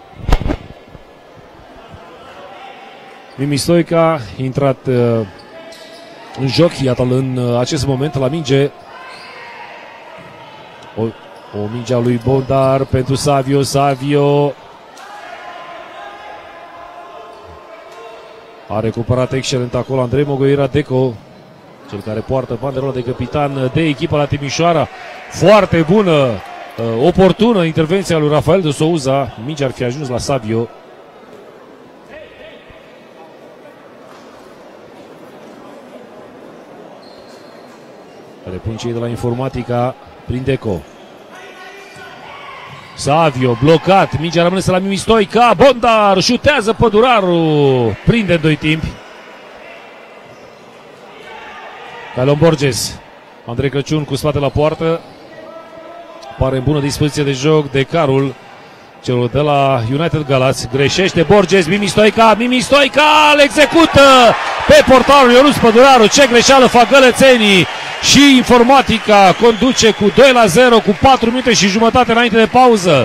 Mimi Stoica, intrat uh, în joc, iată-l în uh, acest moment la minge. O, o minge a lui Bondar pentru Savio, Savio. A recuperat excelent acolo Andrei Mogoira Deco, cel care poartă banderola de capitan de echipa la Timișoara. Foarte bună, uh, oportună intervenția lui Rafael de Souza. Mingea ar fi ajuns la Savio. Repun cei de la Informatica prin Deco. Savio, blocat, mingea rămâne să la Mimi Stoica, Bondar, șutează Păduraru, prinde în doi timpi. Calon Borges, Andrei Crăciun cu spate la poartă, pare în bună dispoziție de joc de carul celor de la United Galați. Greșește Borges, Mimi Stoica, Mimi Stoica îl execută pe portarul Ionuț Păduraru. Ce greșeală fac gălățenii și Informatica conduce cu doi la zero cu patru minute și jumătate înainte de pauză.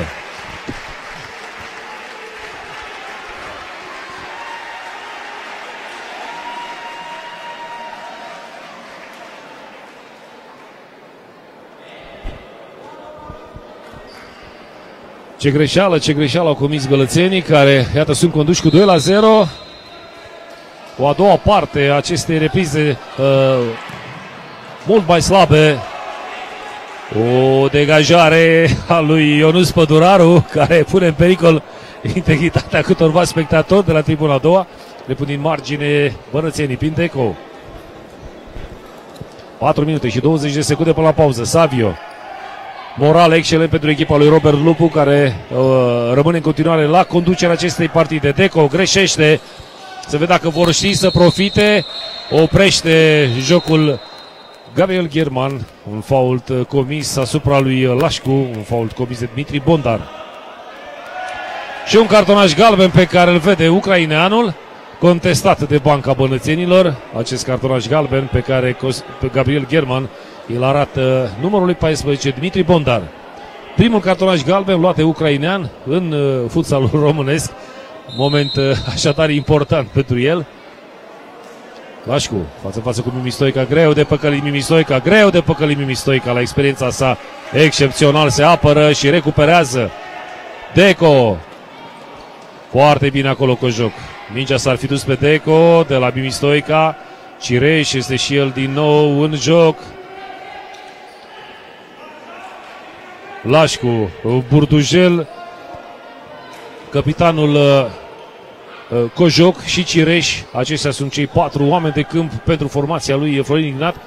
Ce greșeală, ce greșeală au comis gălățenii, care, iată, sunt conduși cu doi la zero. O a doua parte a acestei reprize uh, mult mai slabe. O degajare a lui Ionuț Păduraru, care pune în pericol integritatea câtorva spectatori de la tribuna a doua. Le pun din margine bănățenii prin Deco. patru minute și douăzeci de secunde până la pauză. Savio. Moral excelent pentru echipa lui Robert Lupu, care uh, rămâne în continuare la conducerea acestei partide. Deco greșește, să vedea dacă vor ști să profite. Oprește jocul Gabriel German, un fault comis asupra lui Lașcu, un fault comis de Dmitri Bondar. Și un cartonaș galben pe care îl vede ucraineanul, contestat de banca bănățenilor. Acest cartonaș galben pe care pe Gabriel German îl arată numărul paisprezece, Dmitri Bondar. Primul cartonaș galben luat de ucrainean în uh, futsalul românesc. Moment uh, așadar important pentru el. Lașcu, față față cu Mimi Stoica, greu de păcălit Mimi Stoica, greu de păcălit Mimi Stoica la experiența sa excepțional, se apără și recuperează. Deco, foarte bine acolo cu joc. Mingea s-ar fi dus pe Deco de la Mimi Stoica. Cireș este și el din nou în joc. Lașcu, Burdujel, capitanul uh, Cojoc și Cireș. Acestea sunt cei patru oameni de câmp pentru formația lui Florin Ignat.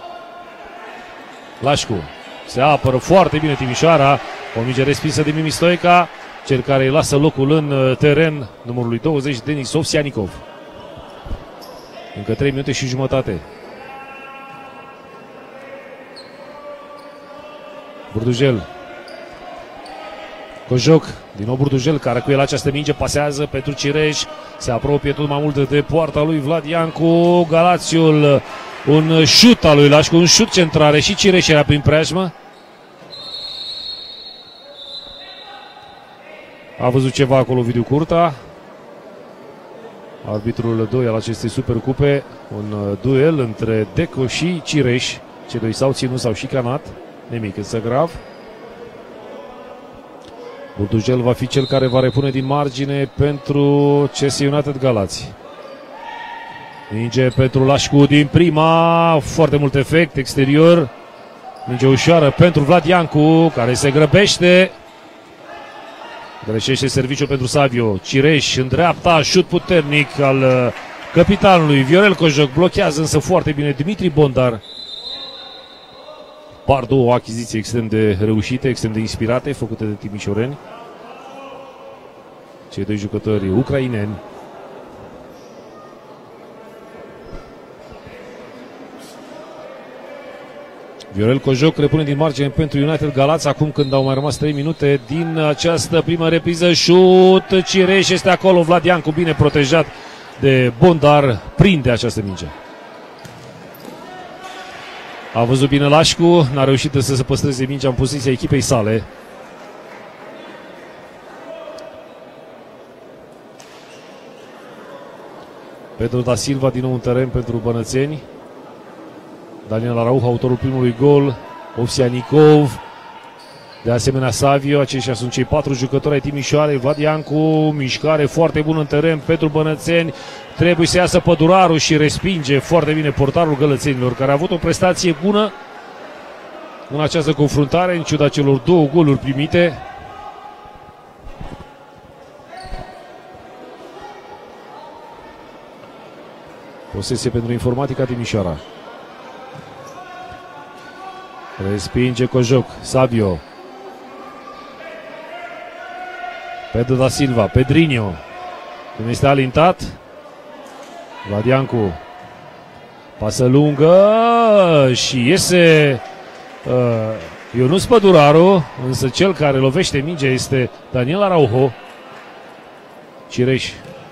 Lașcu se apără foarte bine Timișoara. O minge respinsă de Mimi Stoica, cel care îi lasă locul în teren, numărul douăzeci, Denis Ovsianicov. Încă trei minute și jumătate. Burdujel. Cojoc, din nou Burdujel, care cu el această minge pasează pentru Cireș. Se apropie tot mai mult de poarta lui Vlad Iancu. Galațiul, un șut al lui Lașcu, un șut centrare și Cireș era prin preajmă. A văzut ceva acolo Ovidiu Curta, arbitrul doi al acestei supercupe. Un duel între Deco și Cireș. Cei doi s-au ținut, s-au șicanat. Nimic însă grav. Burdujel va fi cel care va repune din margine pentru C S United Galați. Minge pentru Lașcu din prima, foarte mult efect exterior. Minge ușoară pentru Vlad Iancu, care se grăbește. Greșește serviciul pentru Savio. Cireș în dreapta, șut puternic al capitanului Viorel Cojoc. Blochează însă foarte bine Dmitri Bondar. Par două achiziții extrem de reușite, extrem de inspirate, făcute de timișoreni. Cei doi jucători ucraineni. Viorel Cojoc repune din margine pentru United Galați, acum când au mai rămas trei minute din această primă repriză. Șut, Cireș este acolo, Vlad Iancu bine protejat de Bondar, prinde această minge. A văzut bine Lașcu, n-a reușit să se păstreze mingea în poziția echipei sale. Pedro da Silva din nou în teren pentru bănățeni. Daniel Araujo, autorul primului gol. Ovsianicov, de asemenea Savio. Aceștia sunt cei patru jucători ai Timișoarei. Vlad Iancu, mișcare foarte bună în teren pentru bănățeni. Trebuie să iasă Păduraru și respinge foarte bine portarul gălățenilor, care a avut o prestație bună în această confruntare, în ciuda celor două goluri primite. Posesie pentru Informatica Timișoara. Respinge Cojoc. Savio. Pedro da Silva. Pedrinho. Când este alintat. Vladiancu. Pasă lungă și iese uh, Ionuț Păduraru, însă cel care lovește mingea este Daniel Araujo. Cireș.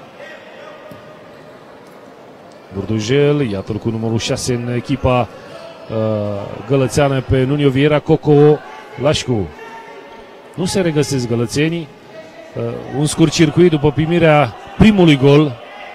Burdujel, iată-l cu numărul șase în echipa uh, gălățeană pe Nunio Vieira. Coco Lașcu. Nu se regăsesc gălățenii. Uh, un scurt circuit după primirea primului gol.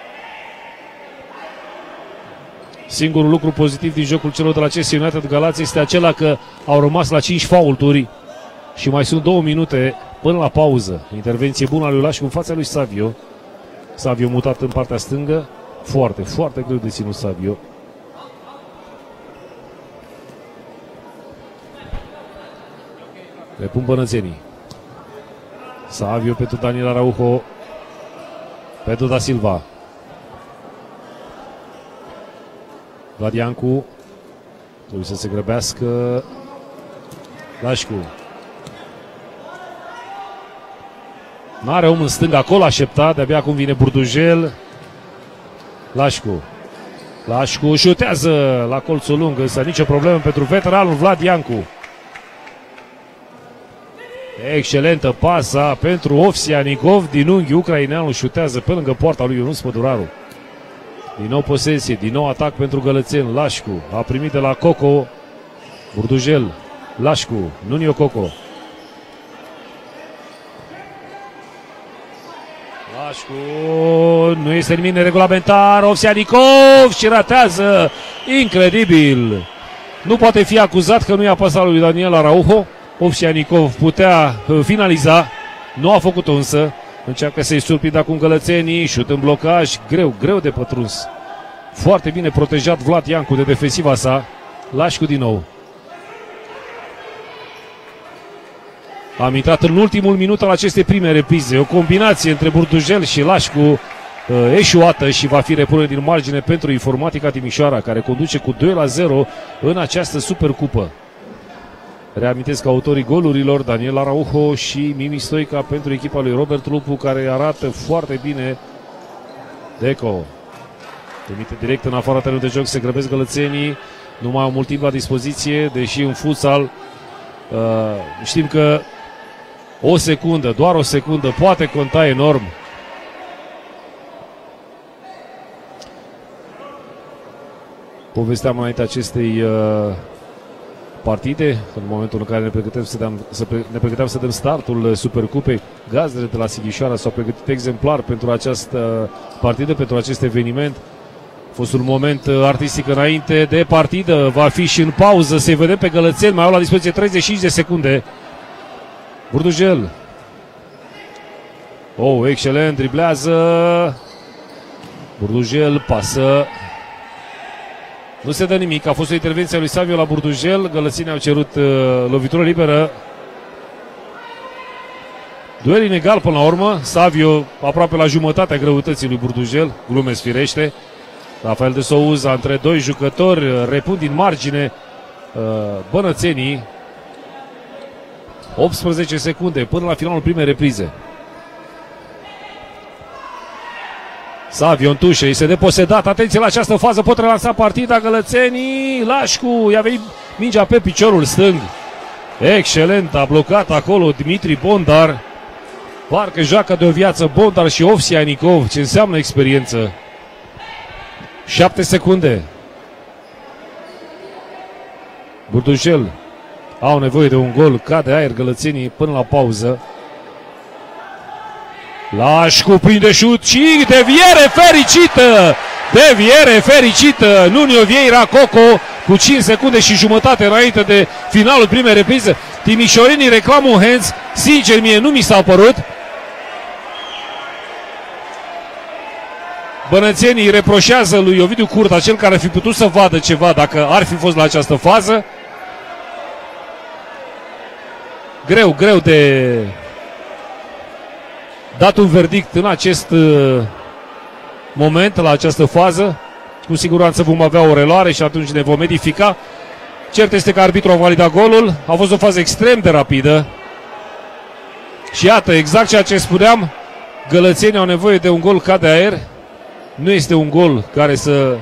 Singurul lucru pozitiv din jocul celor de la C S United Galați este acela că au rămas la cinci faulturi și mai sunt două minute până la pauză. Intervenție bună a lui Lașcu în fața lui Savio. Savio mutat în partea stângă. Foarte, foarte greu de ținut Savio. Le pun bănățenii. Savio pentru Daniel Araujo. Pedro da Silva. Vladiancu. Trebuie să se grăbească. Lașcu. N-are om în stânga acolo, aștepta. De-abia acum vine Burdujel. Lașcu. Lașcu șutează la colțul lung, însă nicio problemă pentru veteranul Vladiancu. Excelentă pasa pentru Ovsianikov. Din unghi ucraineanul șutează pe lângă poarta lui Ionuț Păduraru. Din nou posesie, din nou atac pentru gălățeni. Lașcu a primit de la Coco. Burdujel. Lașcu. Nunio Coco. Lașcu. Nu este nimic neregulamentar. Ovsianikov și ratează. Incredibil. Nu poate fi acuzat că nu i-a pasat lui Daniel Araujo. Ovsianikov putea finaliza. Nu a făcut-o însă. Încearcă să-i surprindă acum gălățenii. Șut în blocaj. Greu, greu de pătruns. Foarte bine protejat Vladiancu de defensiva sa. Lașcu din nou. Am intrat în ultimul minut al acestei prime reprize. O combinație între Burdujel și Lașcu uh, eșuată și va fi repunere din margine pentru Informatica Timișoara, care conduce cu doi la zero în această supercupă. Reamintesc că autorii golurilor, Daniel Araujo și Mimi Stoica pentru echipa lui Robert Lupu, care arată foarte bine. Deco. Trimite direct în afara terenului de joc, se grăbesc gălățenii. Nu mai au mult timp la dispoziție, deși în futsal uh, știm că o secundă, doar o secundă, poate conta enorm. Povesteam înainte acestei uh, partide, în momentul în care ne pregăteam să dăm, să pre, ne pregăteam să dăm startul Supercupei. Gazdele de la Sighișoara s-au pregătit exemplar pentru această partidă, pentru acest eveniment. A fost un moment artistic înainte de partidă, va fi și în pauză, să-i vedem pe gălățeni, mai au la dispoziție treizeci și cinci de secunde. Burdujel. Oh, excelent, driblează. Burdujel, pasă. Nu se dă nimic, a fost o intervenție a lui Savio la Burdujel, gălățenii au cerut uh, lovitură liberă. Duel inegal până la urmă, Savio aproape la jumătatea greutății lui Burdujel, glumesc firește. Rafael de Souza între doi jucători, repun din margine uh, bănățenii. optsprezece secunde până la finalul primei reprize. Savio în tușă, este deposedat, atenție la această fază, pot relansa partida gălățenii. Lașcu, i-a venit mingea pe piciorul stâng. Excelent, a blocat acolo Dimitri Bondar. Parcă joacă de o viață Bondar și Ovsianikov, ce înseamnă experiență. șapte secunde. Burdujel. Au nevoie de un gol, cade aer gălățenii până la pauză. Lașcu prinde șut și deviere fericită! Deviere fericită! Nunio Vieira Coco cu cinci secunde și jumătate înainte de finalul primei reprize. Timișorenii reclamă un hands, sincer mie nu mi s-au părut. Bănățenii reproșează lui Ovidiu Curta, cel care ar fi putut să vadă ceva dacă ar fi fost la această fază. Greu, greu de dat un verdict în acest uh, moment, la această fază. Cu siguranță vom avea o reluare și atunci ne vom edifica. Cert este că arbitrul a validat golul. A fost o fază extrem de rapidă. Și iată, exact ceea ce spuneam, gălățenii au nevoie de un gol ca de aer. Nu este un gol care să...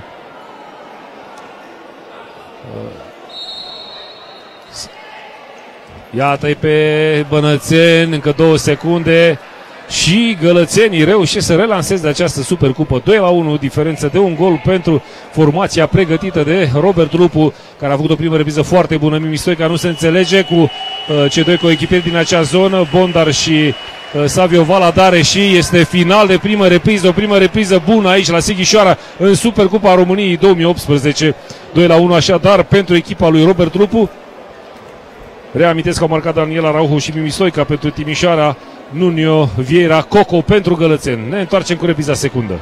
Iată-i pe Bănățeni, încă două secunde și gălățenii reușesc să relanseze această supercupă. doi la unu, diferență de un gol pentru formația pregătită de Robert Lupu, care a făcut o primă repriză foarte bună. Mimi Stoica nu se înțelege cu uh, cei doi coechipieri din acea zonă, Bondar și uh, Savio Valadare, și este final de primă repriză, o primă repriză bună aici la Sighișoara în Supercupa României două mii optsprezece. doi la unu așadar pentru echipa lui Robert Lupu. Reamintesc că au marcat Daniela Rauhu și Mimi Stoica pentru Timișoara, Nunio Vieira Coco pentru Gălățeni. Ne întoarcem cu repriza secundă.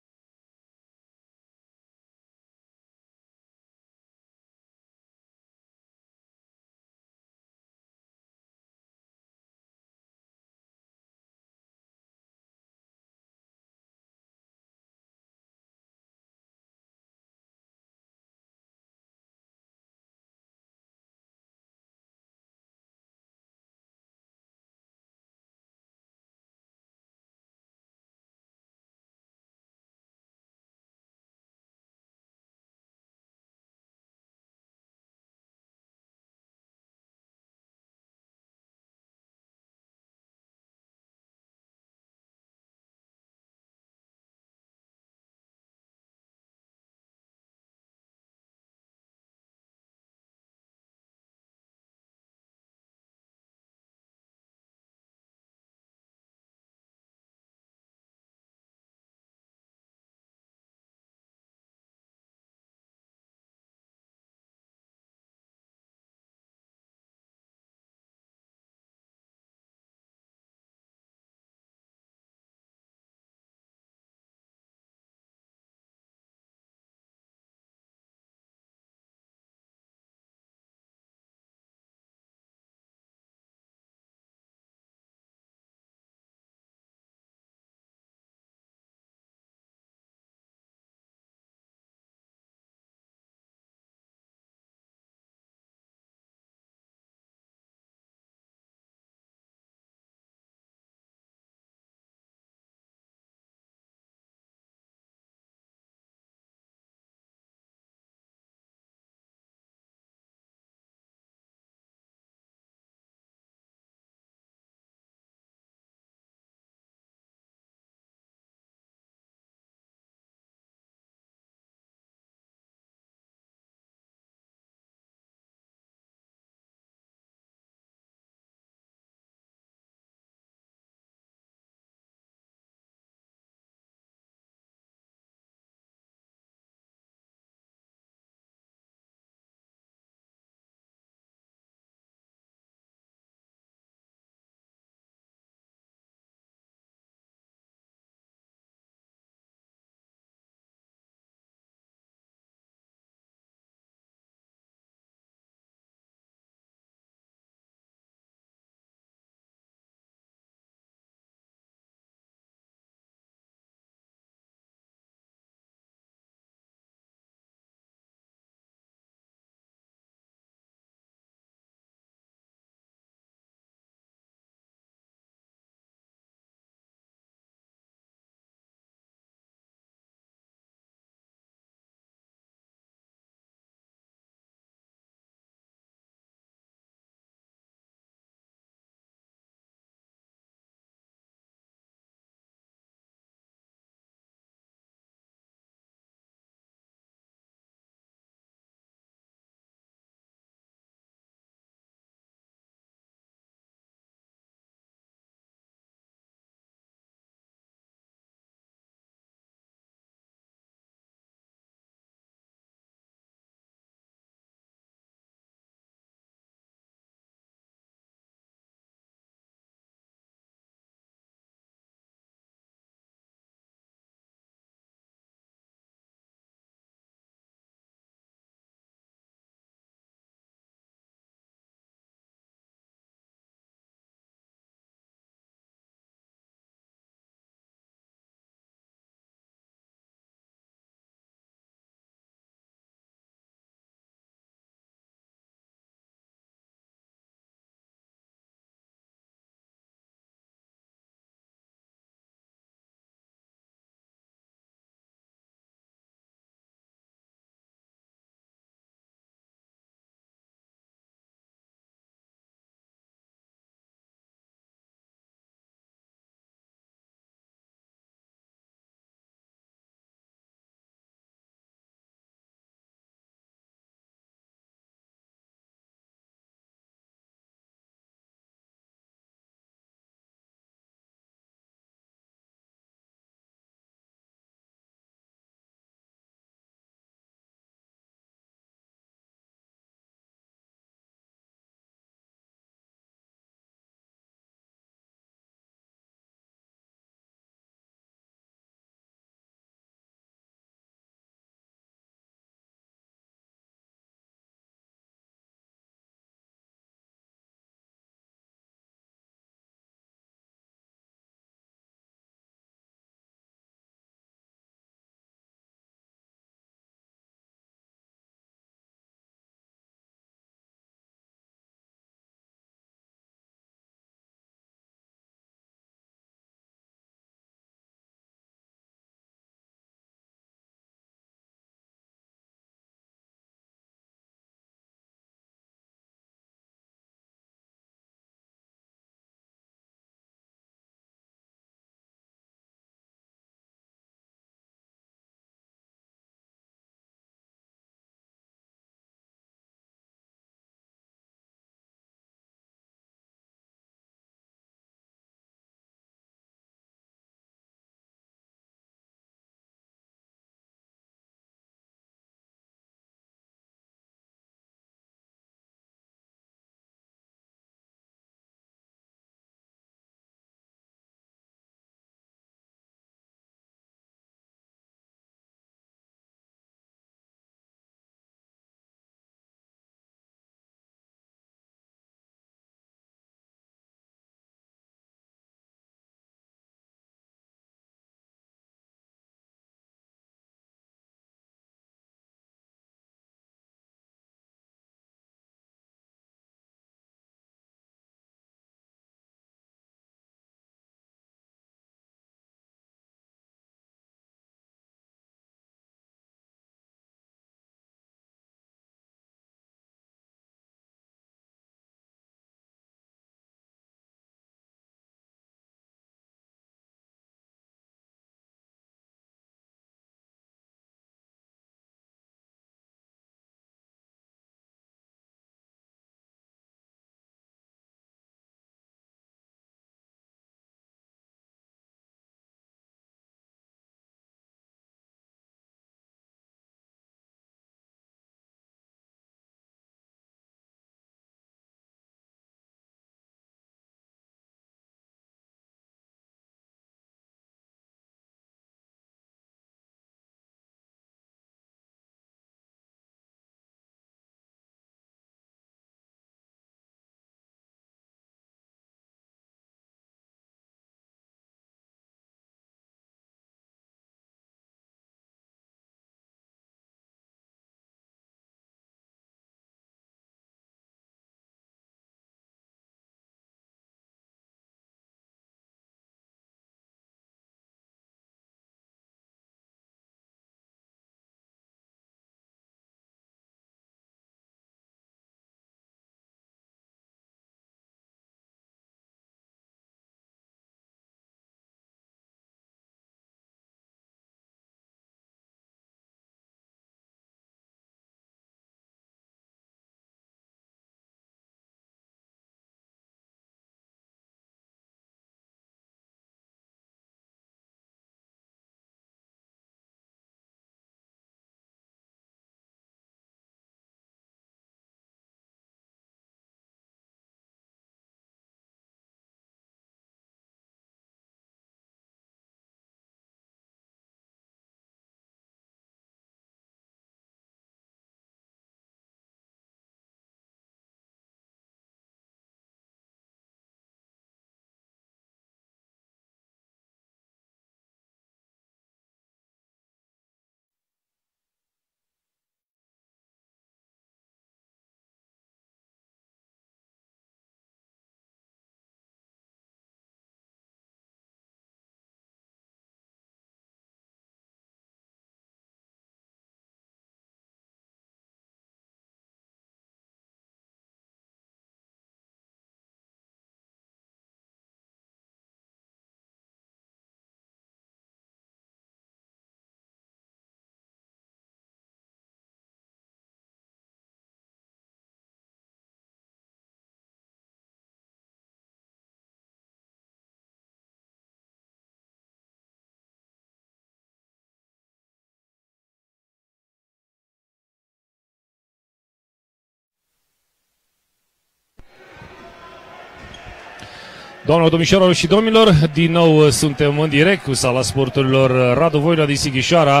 Doamnelor, domnișoarelor și domnilor, din nou suntem în direct cu Sala Sporturilor Radu Voina din Sighișoara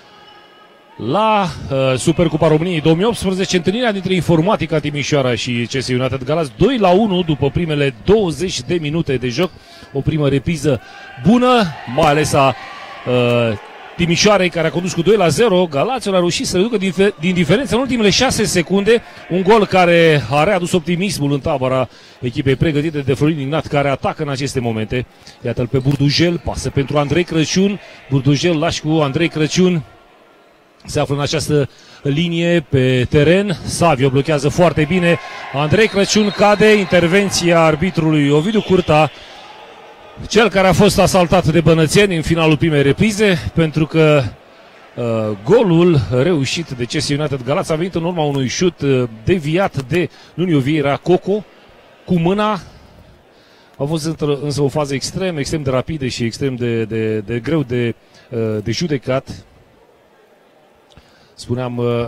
la uh, Supercupa României două mii optsprezece, întâlnirea dintre Informatica Timișoara și C S United Galați, doi la unu după primele douăzeci de minute de joc, o primă repriză bună, mai ales a uh, Timișoarei, care a condus cu doi la zero. Galațiul a reușit să reducă din, din diferență în ultimele șase secunde, un gol care a readus optimismul în tabăra echipei pregătite de Florin Ignat, care atacă în aceste momente. Iată-l pe Burdujel, pasă pentru Andrei Crăciun, Burdujel lași cu Andrei Crăciun, se află în această linie pe teren, Savio blochează foarte bine, Andrei Crăciun cade, intervenția arbitrului Ovidiu Curta, cel care a fost asaltat de bănățeni în finalul primei reprize, pentru că uh, golul reușit de C S United Galați a venit în urma unui șut uh, deviat de Nuno Vieira Coco cu mâna. A fost însă o fază extrem, extrem de rapidă și extrem de, de, de greu de, uh, de judecat. Spuneam, uh,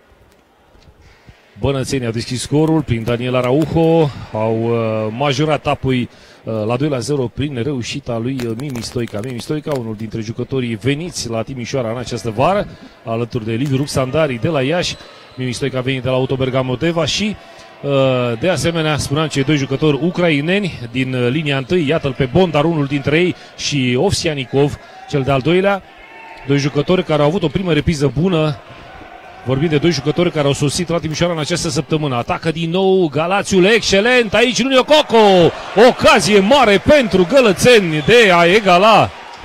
bănățenii au deschis scorul prin Daniel Araujo, au uh, majorat apoi uh, la doi la zero prin reușita lui Mimi Stoica. Mimi Stoica, unul dintre jucătorii veniți la Timișoara în această vară, alături de Liviu Ruxandari de la Iași. Mimi Stoica a venit de la Auto Bergamo Deva și uh, de asemenea, spuneam, cei doi jucători ucraineni din linia întâi, iată-l pe Bondar, unul dintre ei, și Ovsianikov, cel de-al doilea. Doi jucători care au avut o primă repriză bună. Vorbim de doi jucători care au sosit la Timișoara în această săptămână. Atacă din nou Galațiul, excelent, aici Nuno Coco, ocazie mare pentru gălățeni de a egala.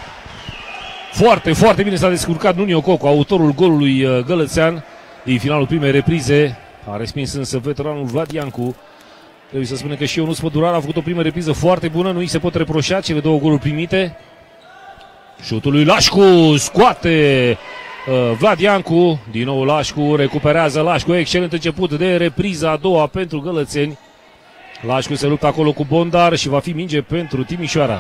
Foarte, foarte bine s-a descurcat Nuno Coco, autorul golului gălățean din finalul primei reprize. A respins însă veteranul Vlad Iancu. Trebuie să spunem că și Ionuț Pădurar a făcut o primă repriză foarte bună, nu îi se pot reproșa cele două goluri primite. Șutul lui Lașcu, scoate Uh, Vlad Iancu, din nou Lașcu, recuperează Lașcu, excelent început de repriza a doua pentru gălățeni. Lașcu se luptă acolo cu Bondar și va fi minge pentru Timișoara.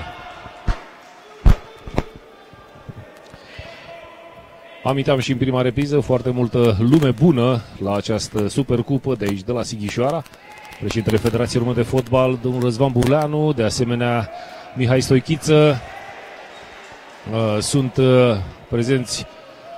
Aminteam și în prima repriză, foarte multă lume bună la această supercupă de aici, de la Sighișoara. Președintele Federației Române de Fotbal, domnul Răzvan Burleanu, de asemenea Mihai Stoichiță. Uh, sunt uh, prezenți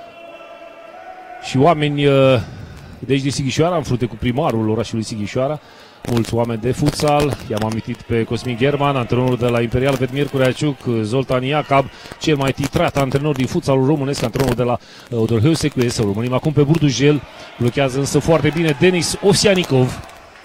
și oameni de aici de Sighișoara, în frunte cu primarul orașului Sighișoara, mulți oameni de futsal. I-am amintit pe Cosmin German, antrenorul de la Imperial Vedmir Cureaciuc, Zoltan Iacab, cel mai titrat antrenor din futsalul românesc, antrenorul de la Odorheu Secuie. Să urmărim acum pe Burdujel, blochează însă foarte bine Denis Ovsianikov.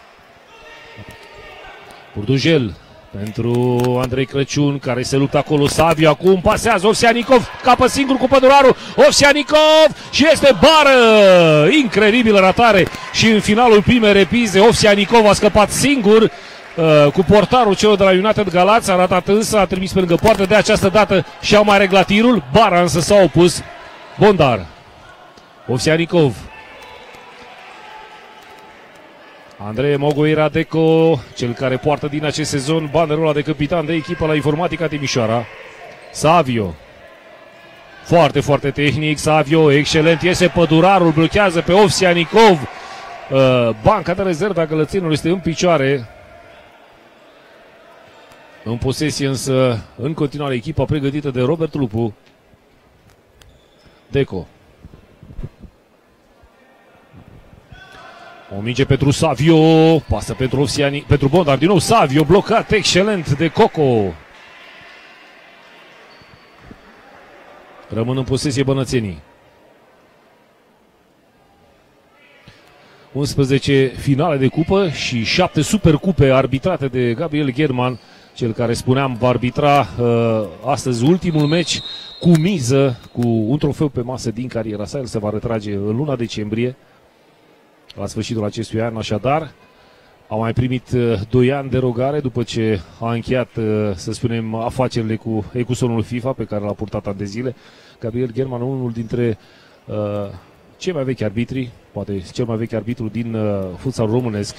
Burdujel pentru Andrei Crăciun, care se luptă acolo, Savio acum pasează, Ovsianikov capă singur cu Pădurarul, Ovsianikov și este bară, incredibilă ratare și în finalul primei reprize Ovsianikov a scăpat singur uh, cu portarul celor de la United Galați, a ratat însă, a trimis pe lângă poartă, de această dată și-au mai reglat tirul, bara însă s-a opus. Bondar, Ovsianikov, Andrei Mogoira Deco, cel care poartă din acest sezon banderola de capitan de echipă la Informatica Timișoara. Savio, foarte, foarte tehnic, Savio, excelent, iese Pădurarul, blochează pe Ovsianikov. Uh, banca de rezervă a gălățenilor este în picioare. În posesie însă, în continuare, echipa pregătită de Robert Lupu. Deco. O minge pentru Savio, pasă pentru Ovsiani, pentru Bondar, din nou Savio, blocat, excelent de Coco. Rămân în posesie bănățenii. unsprezece finale de cupă și șapte supercupe arbitrate de Gabriel German, cel care, spuneam, va arbitra uh, astăzi ultimul meci cu miză, cu un trofeu pe masă din cariera sa. El se va retrage în luna decembrie, la sfârșitul acestui an, așadar. A mai primit uh, doi ani de rogare după ce a încheiat, uh, să spunem, afacerile cu ecusonul FIFA pe care l-a purtat ani de zile. Gabriel German, unul dintre uh, cei mai vechi arbitri, poate cel mai vechi arbitru din uh, futsal românesc.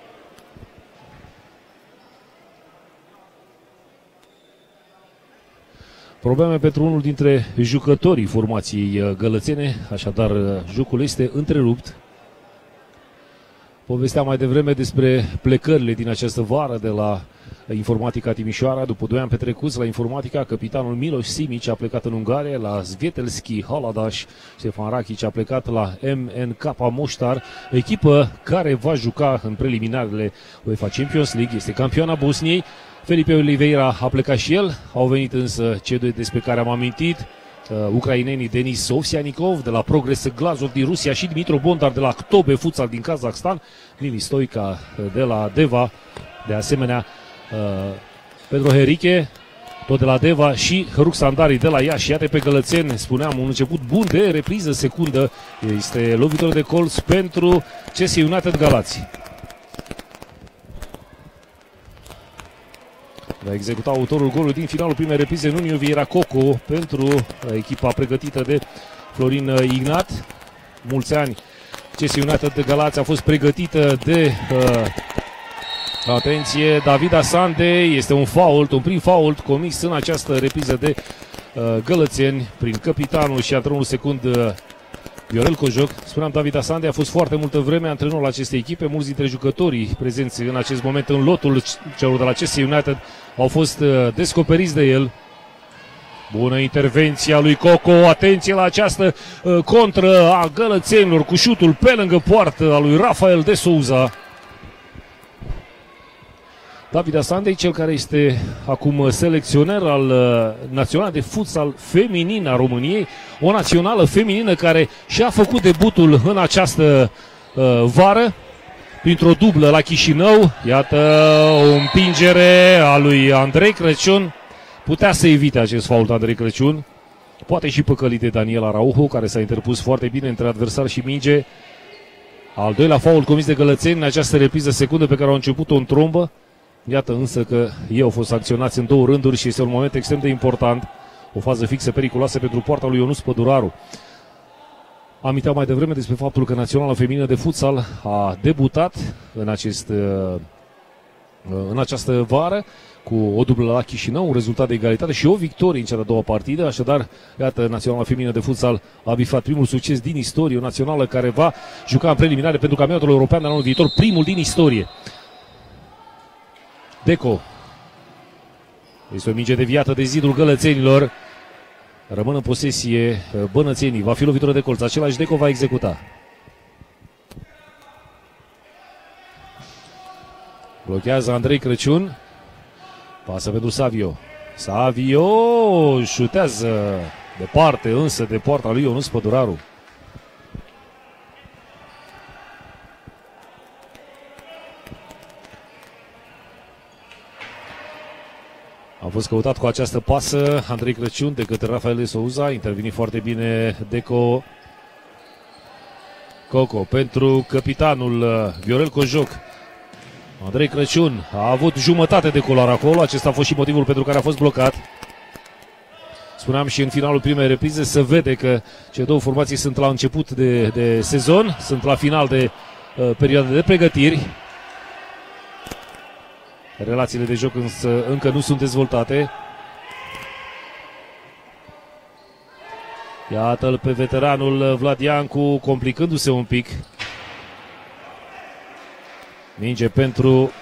Probleme pentru unul dintre jucătorii formației uh, gălățene, așadar uh, jocul este întrerupt. Povesteam mai devreme despre plecările din această vară de la Informatica Timișoara. După doi ani petrecuți la Informatica, capitanul Miloš Simić a plecat în Ungaria, la Svjetelski Haladaš. Ștefan Rakic a plecat la M N K Mostar, echipă care va juca în preliminarele UEFA Champions League, este campioana Bosniei. Felipe Oliveira a plecat și el, au venit însă cei doi despre care am amintit, uh, ucrainenii Denis Ovsianikov de la Progress Glazov din Rusia și Dimitro Bondar de la Ktobe Futsal din Kazakhstan, Lili Stoica de la Deva, de asemenea uh, Pedro Henrique tot de la Deva și Ruxandari de la Iași. Iată pe Gălățeni, spuneam, un început bun de repriză secundă, este lovitură de colț pentru C S United Galați. Va executa autorul golului din finalul primei reprize, Nuno Vieira Coco, pentru echipa pregătită de Florin Ignat. Mulți ani C S United de Galați a fost pregătită de uh, atenție, David Asante. Este un fault, un prim fault comis în această repriză de uh, Gălățeni prin capitanul și antrenorul secund uh, Viorel Cojoc. Spuneam, David Asante a fost foarte multă vreme antrenorul acestei echipe. Mulți dintre jucătorii prezenți în acest moment în lotul celor de la C S United au fost uh, descoperiți de el. Bună intervenția lui Coco, atenție la această uh, contră a gălățenilor cu șutul pe lângă poartă a lui Rafael de Souza. David Asante, cel care este acum selecționer al uh, Naționalei de Futsal Feminin a României, o națională feminină care și-a făcut debutul în această uh, vară printr-o dublă la Chișinău. Iată o împingere a lui Andrei Crăciun. Putea să evite acest fault Andrei Crăciun. Poate și păcălit de Daniel Araujo, care s-a interpus foarte bine între adversar și minge. Al doilea fault comis de Gălățeni în această repriză secundă pe care au început-o în trombă. Iată însă că ei au fost acționați în două rânduri și este un moment extrem de important. O fază fixă periculoasă pentru poarta lui Ionus Păduraru. Aminteam mai devreme despre faptul că Naționala Feminină de Futsal a debutat în, acest, în această vară cu o dublă la Chișinău, un rezultat de egalitate și o victorie în cea de-a doua partidă. Așadar, iată, Naționala Feminină de Futsal a bifat primul succes din istorie, o națională care va juca în preliminare pentru campionatul european de anul viitor, primul din istorie. Deco. Este o minge deviată de zidul gălățenilor. Rămân în posesie bănățenii. Va fi lovitură de colț. Același Deco va executa. Blochează Andrei Crăciun. Pasă pentru Savio. Savio șutează departe, însă de poarta lui Ionus Păduraru. A fost căutat cu această pasă Andrei Crăciun de către Rafael de Souza. A intervenit foarte bine Deco. Coco pentru capitanul Viorel Cojoc. Andrei Crăciun a avut jumătate de culoar acolo. Acesta a fost și motivul pentru care a fost blocat. Spuneam și în finalul primei reprize, se vede că cele două formații sunt la început de, de sezon, sunt la final de uh, perioadă de pregătiri. Relațiile de joc însă încă nu sunt dezvoltate. Iată-l pe veteranul Vlad Iancu complicându-se un pic. Minge pentru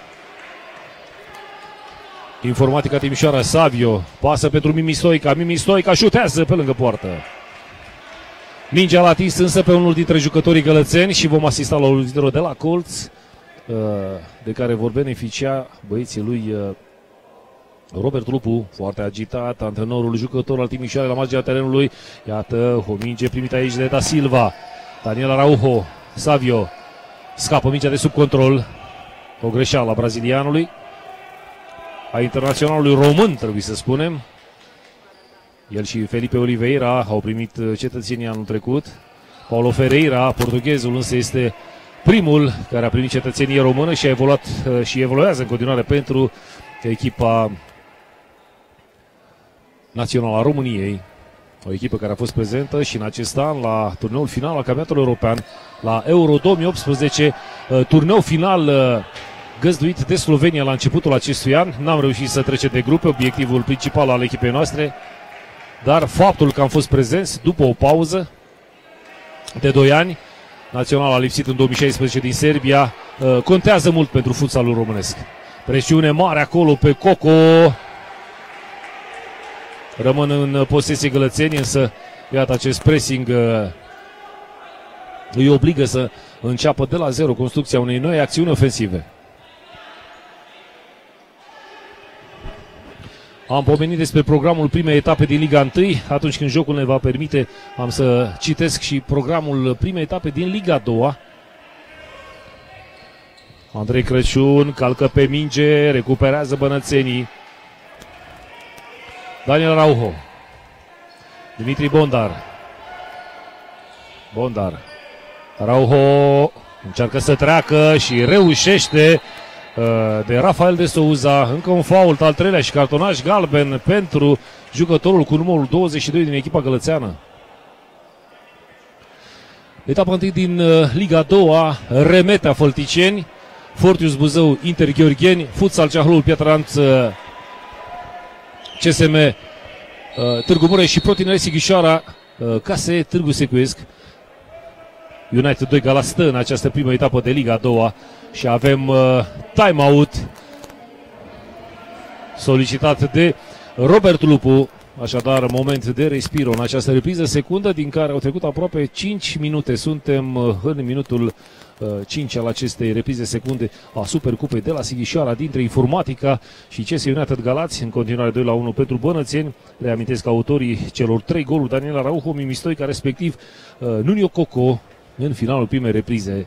Informatica Timișoara. Savio pasă pentru Mimi Stoica. Mimi Stoica șutează pe lângă poartă. Mingea l-a atins însă pe unul dintre jucătorii gălățeni și vom asista la o lovitură de la colț, de care vor beneficia băieții lui Robert Lupu, foarte agitat, antrenorul jucător al Timișoarei la marginea terenului. Iată o minge primită aici de Da Silva. Daniel Araujo. Savio scapă mingea de sub control. O greșeală a brazilianului, a internaționalului român, trebuie să spunem. El și Felipe Oliveira au primit cetățenie anul trecut. Paulo Ferreira, portughezul, însă este primul care a primit cetățenie română și a evoluat și evoluează în continuare pentru echipa națională a României. O echipă care a fost prezentă și în acest an la turneul final al campionatului european, la Euro două mii optsprezece, turneu final găzduit de Slovenia la începutul acestui an. N-am reușit să trecem de grupe, obiectivul principal al echipei noastre, dar faptul că am fost prezenți după o pauză de doi ani național a lipsit în două mii șaisprezece din Serbia, contează mult pentru futsalul românesc. Presiune mare acolo pe Coco. Rămân în posesie gălățenii, însă iată acest pressing îi obligă să înceapă de la zero construcția unei noi acțiuni ofensive. Am pomenit despre programul primei etape din Liga unu. Atunci când jocul ne va permite, am să citesc și programul primei etape din Liga a doua. Andrei Crăciun calcă pe minge, recuperează bănățenii. Daniel Araujo. Dimitri Bondar. Bondar. Araujo încearcă să treacă și reușește de Rafael de Souza. Încă un fault, al treilea și cartonaj galben pentru jucătorul cu numărul douăzeci și doi din echipa gălățeană. Etapa întâi din Liga a doua, Remetea Fălticeni, Fortius Buzău, Inter Gheorgheni, Futsal Ceahlul Piatra-Neamț, C S M Târgu Mureș și Pro Tineret Sighișoara, K S E Târgu Secuiesc. United doi Gala stă în această primă etapă de Liga a doua și avem uh, time-out solicitat de Robert Lupu. Așadar, moment de respiro în această repriză, secundă din care au trecut aproape cinci minute. Suntem uh, în minutul uh, cinci al acestei reprize secunde a Supercupei de la Sighișoara dintre Informatica și C S United Galați. În continuare doi la unu pentru bănățeni. Reamintesc autorii celor trei goluri: Daniel Araujo, Mimi Stoica, respectiv uh, Nunio Coco, în finalul primei reprize.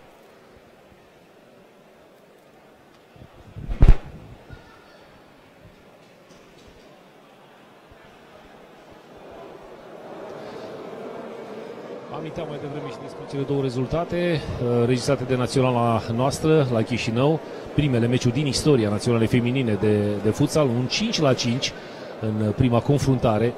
Aminteam mai devreme și despre cele două rezultate uh, registrate de naționala noastră la Chișinău. Primele meciuri din istoria naționalei feminine de, de futsal, un cinci la cinci în prima confruntare.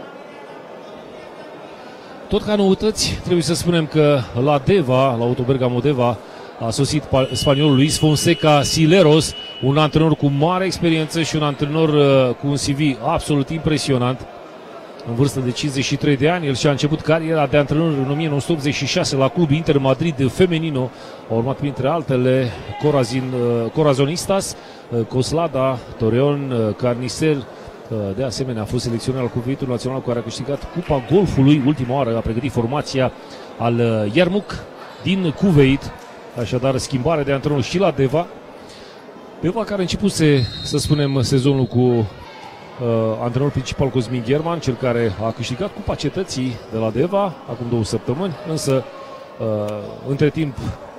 Tot ca noutăți, trebuie să spunem că la Deva, la Autobergamo Deva, a sosit spaniolul Luis Fonseca Sileros, un antrenor cu mare experiență și un antrenor uh, cu un C V absolut impresionant. În vârstă de cincizeci și trei de ani, el și-a început cariera de antrenor în o mie nouă sute optzeci și șase la Club Inter Madrid Femenino. A urmat printre altele Corazin, uh, Corazonistas, uh, Coslada, Torreon, uh, Carnicel. De asemenea, a fost selecționer al Cuveitului Național, care a câștigat Cupa Golfului. Ultima oară a pregătit formația al Yarmouk din Cuveit. Așadar, schimbare de antrenor și la Deva. Deva care a început, să spunem, sezonul cu uh, antrenorul principal Cosmin German, cel care a câștigat Cupa Cetății de la Deva acum două săptămâni. Însă, uh, între timp,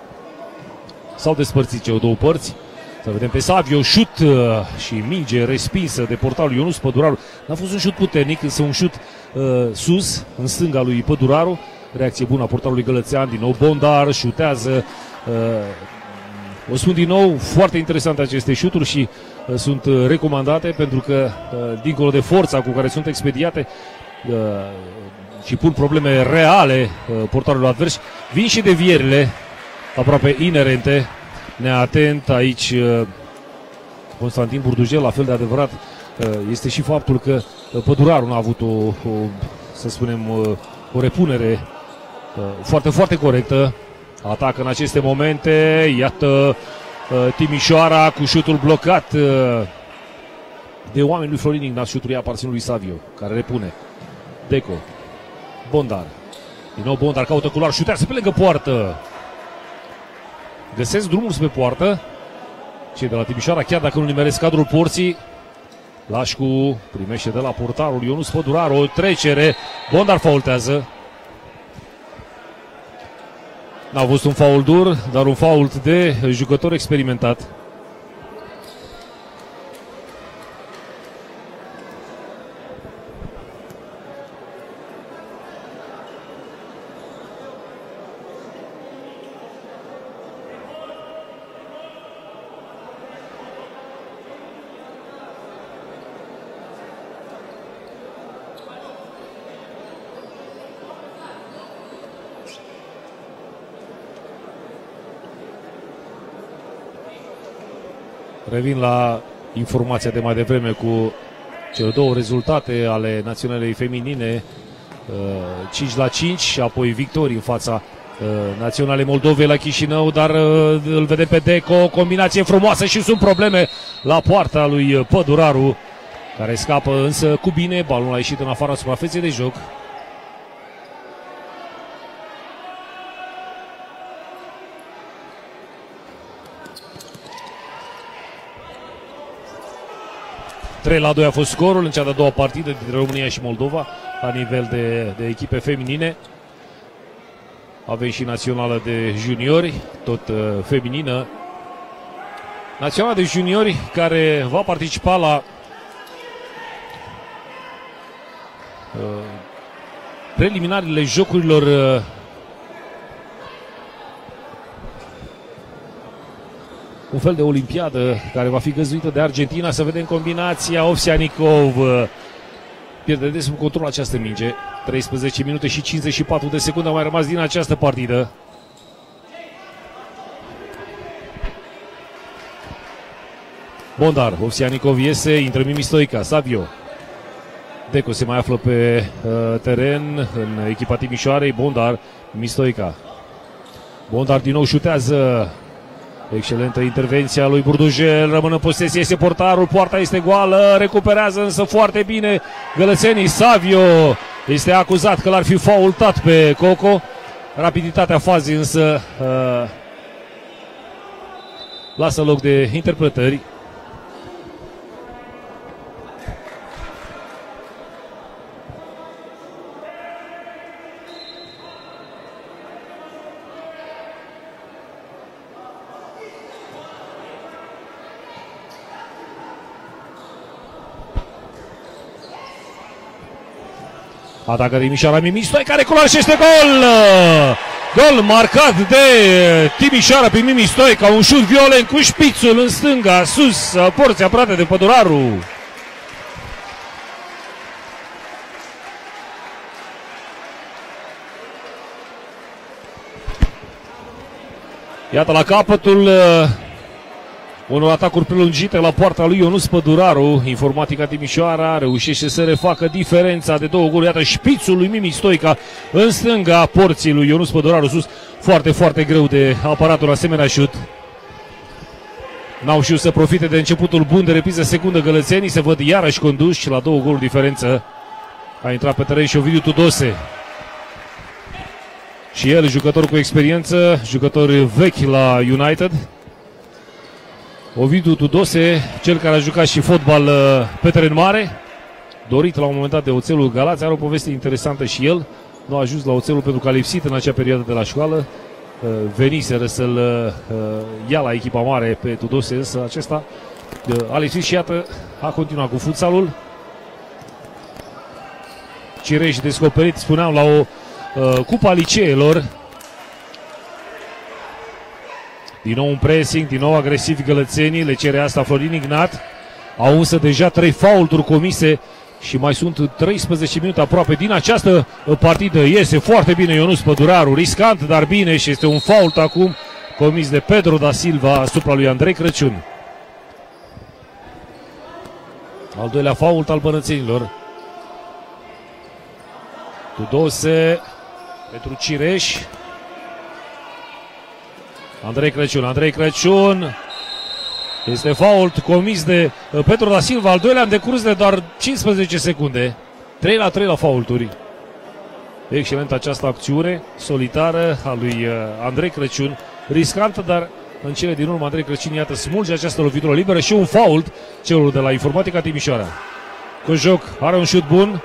s-au despărțit cele două părți. Să vedem pe Savio, șut uh, și minge respinsă de portarul Ionuț Păduraru. N-a fost un șut puternic, însă un șut uh, sus, în stânga lui Păduraru. Reacție bună a portarului gălățean, din nou Bondar, șutează. Uh, o spun din nou, foarte interesante aceste șuturi și uh, sunt uh, recomandate pentru că, uh, dincolo de forța cu care sunt expediate uh, și pun probleme reale uh, portarului advers, vin și devierile aproape inerente. Neatent aici Constantin Burdujel, la fel de adevărat este și faptul că Păduraru n-a avut o, o, să spunem, o repunere foarte, foarte corectă. Atacă în aceste momente, iată Timișoara cu șutul blocat de oamenii lui Florin Ignat. Șutul i-a aparținut lui Savio, care repune. Deco, Bondar, din nou Bondar caută culoar, șutează pe lângă poartă. Găsesc drumul spre poartă cei de la Timișoara, chiar dacă nu nimeresc cadrul porții. Lașcu primește de la portarul Ionuț Păduraru o trecere. Bondar faultează. N-a fost un fault dur, dar un fault de jucător experimentat. Revin la informația de mai devreme cu cele două rezultate ale naționalei feminine, cinci la cinci și apoi victorii în fața Naționale Moldovei la Chișinău, dar îl vedem pe Deco, combinație frumoasă și sunt probleme la poarta lui Păduraru, care scapă însă cu bine, balonul a ieșit în afara suprafeței de joc. trei la doi a fost scorul în cea de-a doua partidă dintre România și Moldova la nivel de, de echipe feminine. Avem și națională de juniori, tot uh, feminină. Naționala de juniori care va participa la uh, preliminarele jocurilor uh, un fel de olimpiadă care va fi găzduită de Argentina. Să vedem combinația. Ovsianicov uh, pierde de sub control această minge. treisprezece minute și cincizeci și patru de secunde au mai rămas din această partidă. Bondar, Ovsianicov iese, intră Mimi Stoica, Savio. Deco se mai află pe uh, teren în echipa Timișoarei. Bondar, Mimi Stoica. Bondar din nou șutează. Excelentă intervenția lui Burdujel, rămâne în posesie, este portarul, poarta este goală, recuperează însă foarte bine gălățenii. Savio este acuzat că l-ar fi faultat pe Coco. Rapiditatea fazei însă uh, lasă loc de interpretări. Atacă Timișoara, Mimi Stoica, recunoaște gol! Gol marcat de Timișoara pe Mimi Stoica, un șut violent cu șpițul în stânga, sus, porții apărate de Păduraru. Iată la capătul unor atacuri prelungite la poarta lui Ionuț Păduraru. Informatica Timișoara reușește să refacă diferența de două goluri. Iată șpițul lui Mimi Stoica în stânga porții lui Ionuț Păduraru sus. Foarte, foarte greu de apărat un asemenea șut. N-au știut să profite de începutul bun de repriză secundă gălățenii. Se văd iarăși conduși la două goluri diferență. A intrat pe teren și Ovidiu Tudose. Și el, jucător cu experiență, jucător vechi la United. Ovidiu Tudose, cel care a jucat și fotbal pe teren mare, dorit la un moment dat de Oțelul Galați, are o poveste interesantă și el. Nu a ajuns la Oțelul pentru că a lipsit în acea perioadă de la școală. Veniseră să-l ia la echipa mare pe Tudose, însă acesta a lipsit și iată, a continuat cu futsalul. Cireș descoperit, spuneam, la o cupa liceelor. Din nou un pressing, din nou agresiv gălățenii, le cere asta Florin Ignat. Au însă deja trei faulturi comise și mai sunt treisprezece minute aproape din această partidă. Iese foarte bine Ionuț Păduraru, riscant, dar bine, și este un fault acum comis de Pedro da Silva asupra lui Andrei Crăciun. Al doilea fault al bănățenilor. Tudose pentru Cireș. Andrei Crăciun, Andrei Crăciun. Este fault comis de Pedro da Silva, al doilea în decurs de doar cincisprezece secunde. trei la trei la faulturi. Excelentă această acțiune solitară a lui Andrei Crăciun. Riscantă, dar în cele din urmă Andrei Crăciun, iată, smulge această lovitură liberă și un fault celor de la Informatica Timișoara. Cojoc are un șut bun.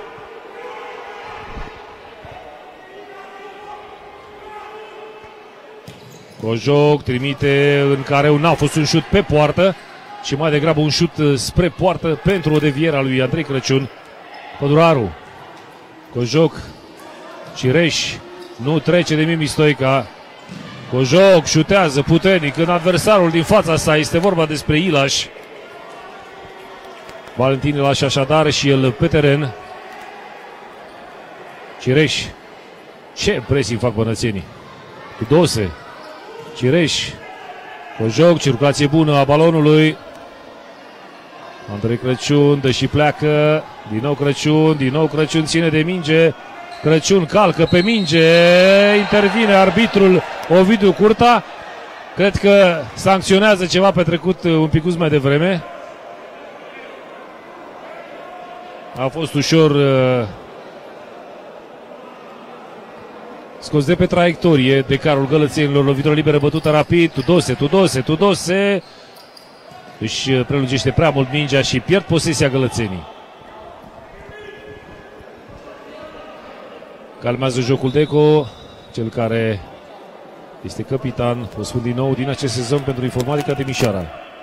Cojoc trimite în care n-a fost un șut pe poartă, ci mai degrabă un șut spre poartă pentru o deviere a lui Andrei Crăciun. Păduraru. Cojoc. Cireș. Nu trece de Mimi Stoica. Cojoc șutează puternic în adversarul din fața sa. Este vorba despre Ilaș. Valentin Ilaș așadar și el pe teren. Cireș. Ce pressing fac bănățenii. Tudose. Cireș. Cojoc, circulație bună a balonului. Andrei Crăciun dă și pleacă. Din nou Crăciun, din nou Crăciun ține de minge. Crăciun calcă pe minge, intervine arbitrul Ovidiu Curta. Cred că sancționează ceva petrecut un picuț mai devreme. A fost ușor uh, scos de pe traiectorie de carul gălățenilor. Lovitură liberă bătută rapid. Tudose, Tudose, Tudose își prelungește prea mult mingea și pierd posesia gălățenii. Calmează jocul Deco, cel care este capitan, o spun din nou, din acest sezon pentru Informatica Timișoara.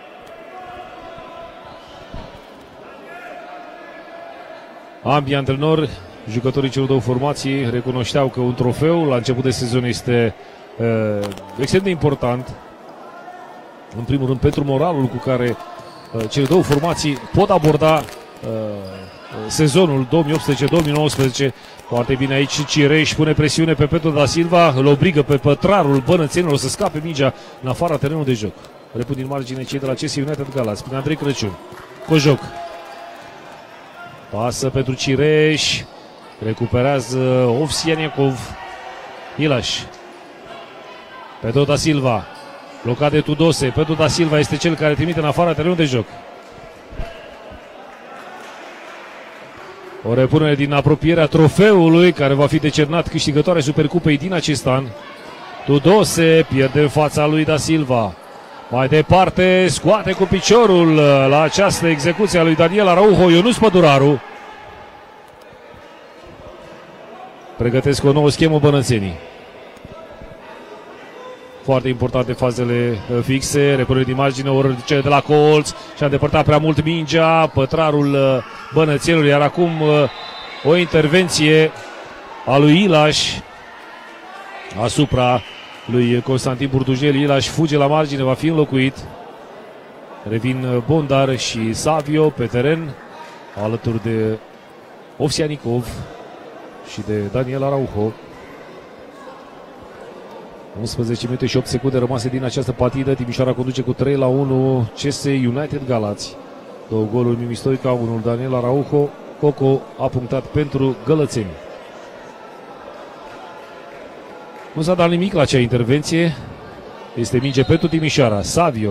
Ambii antrenori, jucătorii celor două formații, recunoșteau că un trofeu la început de sezon este uh, extrem de important. În primul rând pentru moralul cu care uh, cele două formații pot aborda uh, sezonul două mii optsprezece două mii nouăsprezece. Foarte bine aici Cireș pune presiune pe Petru da Silva, îl obligă pe pătrarul bănățenilor să scape mingea în afara terenului de joc. Repun din margine cei de la C S United Galați, prin Andrei Crăciun. Cojoc. Pasă pentru Cireș, recuperează Ovsianiakov. Ilaș. Petru da Silva, blocat de Tudose. Petru da Silva este cel care trimite în afara terenului de joc. O repunere din apropierea trofeului care va fi decernat câștigătoare Supercupei din acest an. Tudose pierde în fața lui da Silva. Mai departe scoate cu piciorul la această execuție a lui Daniel Araujo Ionuț Păduraru. Pregătesc o nouă schemă bănățenii. Foarte importante fazele fixe, repunere din margine, ori cele de la colț și-a îndepărtat prea mult mingea, pătrarul bănățelului, iar acum o intervenție a lui Ilaș asupra lui Constantin Burdujel. Ilaș fuge la margine, va fi înlocuit. Revin Bondar și Savio pe teren, alături de Ovsianikov și de Daniel Araujo. unsprezece minute și opt secunde rămase din această partidă. Timișoara conduce cu trei la unu C S United Galați. Două goluri Mimi Stoica, unul Daniel Araujo. Coco a punctat pentru gălățeni. Nu s-a dat nimic la acea intervenție. Este minge pentru Timișoara. Savio.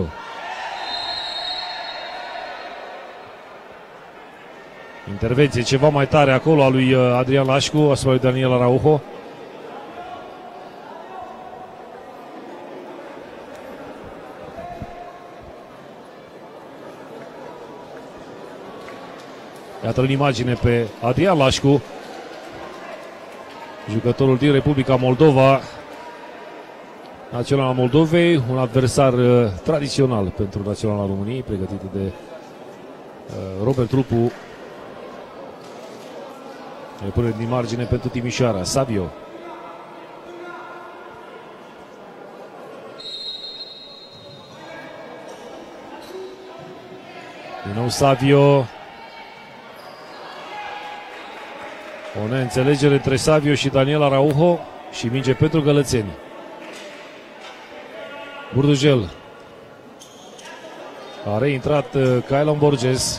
Intervenție ceva mai tare acolo a lui Adrian Lașcu asupra lui Daniel Araujo. Iată în imagine pe Adrian Lașcu, jucătorul din Republica Moldova, Naționala Moldovei, un adversar uh, tradițional pentru Naționala României, pregătit de uh, Robert Trupu. Repune din margine pentru Timișoara. Savio. Din nou Savio. O neînțelegere între Savio și Daniel Araujo și minge pentru gălățeni. Burdujel. A reintrat uh, Kylon Borges.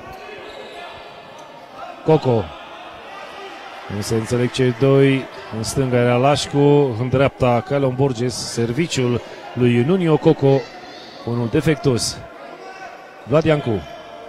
Coco. Nu se înțeleg cei doi. În stânga era Lașcu, în dreapta Kylon Borges. Serviciul lui Nunio Coco, unul defectuos. Vlad Iancu.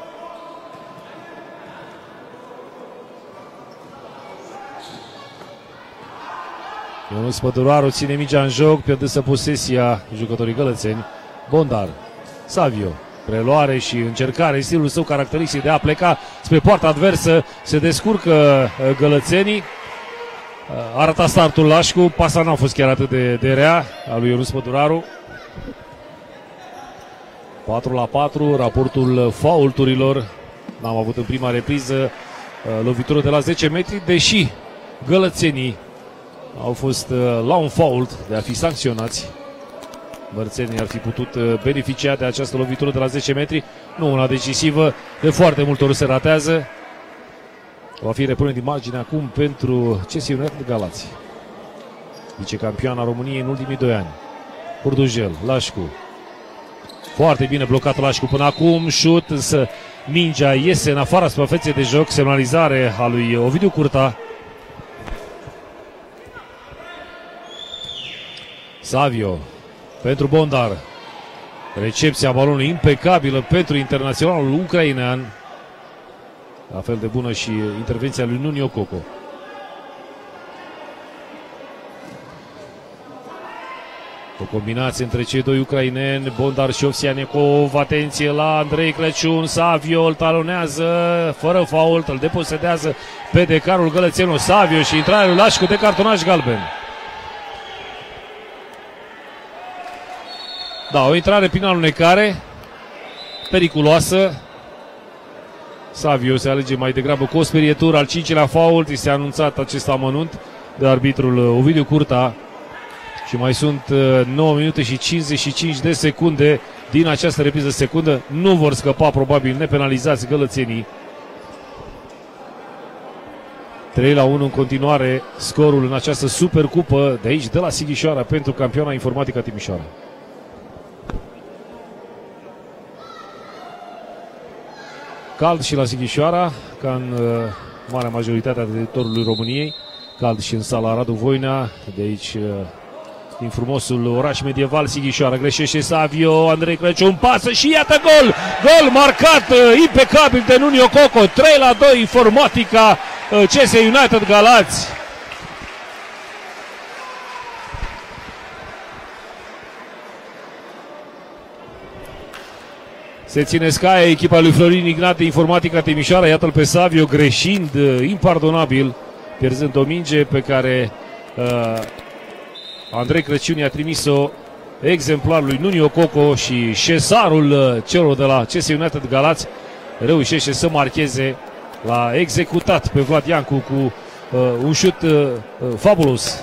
Ionuț Păduraru ține mingea în joc, pierdâsă posesia jucătorii gălățeni. Bondar. Savio. Preluare și încercare, stilul său caracteristic de a pleca spre poarta adversă. Se descurcă gălățenii. Arată startul Lașcu. Pasa n-a fost chiar atât de, de rea a lui Ionuț Păduraru. patru la patru, raportul faulturilor. N-am avut în prima repriză lovitură de la zece metri, deși gălățenii au fost la un fault de a fi sancționați. Bărțenii ar fi putut beneficia de această lovitură de la zece metri. Nu una decisivă, de foarte multe ori se ratează. Va fi repunere din margine acum pentru C S United Galați, vicecampioana României în ultimii doi ani. Burdujel, Lașcu. Foarte bine blocat Lașcu până acum. Șut, însă mingea iese în afara suprafeței de joc. Semnalizare a lui Ovidiu Curta. Savio pentru Bondar. Recepția balonului impecabilă pentru internaționalul ucrainean. La fel de bună și intervenția lui Nunio Coco. O combinație între cei doi ucraineni, Bondar și Ovsianikov. Atenție la Andrei Crăciun. Savio îl talonează fără fault, îl deposedează pe decarul gălățenul. Savio și intrarea lui Lașcu de cartonaș galben. Da, o intrare prin alunecare periculoasă. Savio se alege mai degrabă cu o sperietură. Al cincilea fault, este anunțat acest amănunt de arbitrul Ovidiu Curta. Și mai sunt nouă minute și cincizeci și cinci de secunde din această repriză secundă. Nu vor scăpa probabil nepenalizați gălățenii. trei la unu în continuare scorul în această supercupă de aici, de la Sighișoara, pentru campioana Informatica Timișoara. Cald și la Sighișoara, ca în uh, marea majoritate a teritoriului României. Cald și în sala Radu Voina, de aici uh, din frumosul oraș medieval Sighișoara. Greșește Savio, Andrei Crăciun pasă și iată gol! Gol marcat uh, impecabil de Nunio Coco. trei la doi Informatica uh, C S United Galați. Se ține scaia echipa lui Florin Ignate, Informatica Timișoara. Iată-l pe Savio greșind uh, impardonabil, pierzând o minge pe care uh, Andrei Crăciun i-a trimis-o exemplar lui Nunio Coco și șesarul uh, celor de la C S United Galați reușește să marcheze. L-a executat pe Vlad Iancu cu uh, un șut uh, uh, fabulos.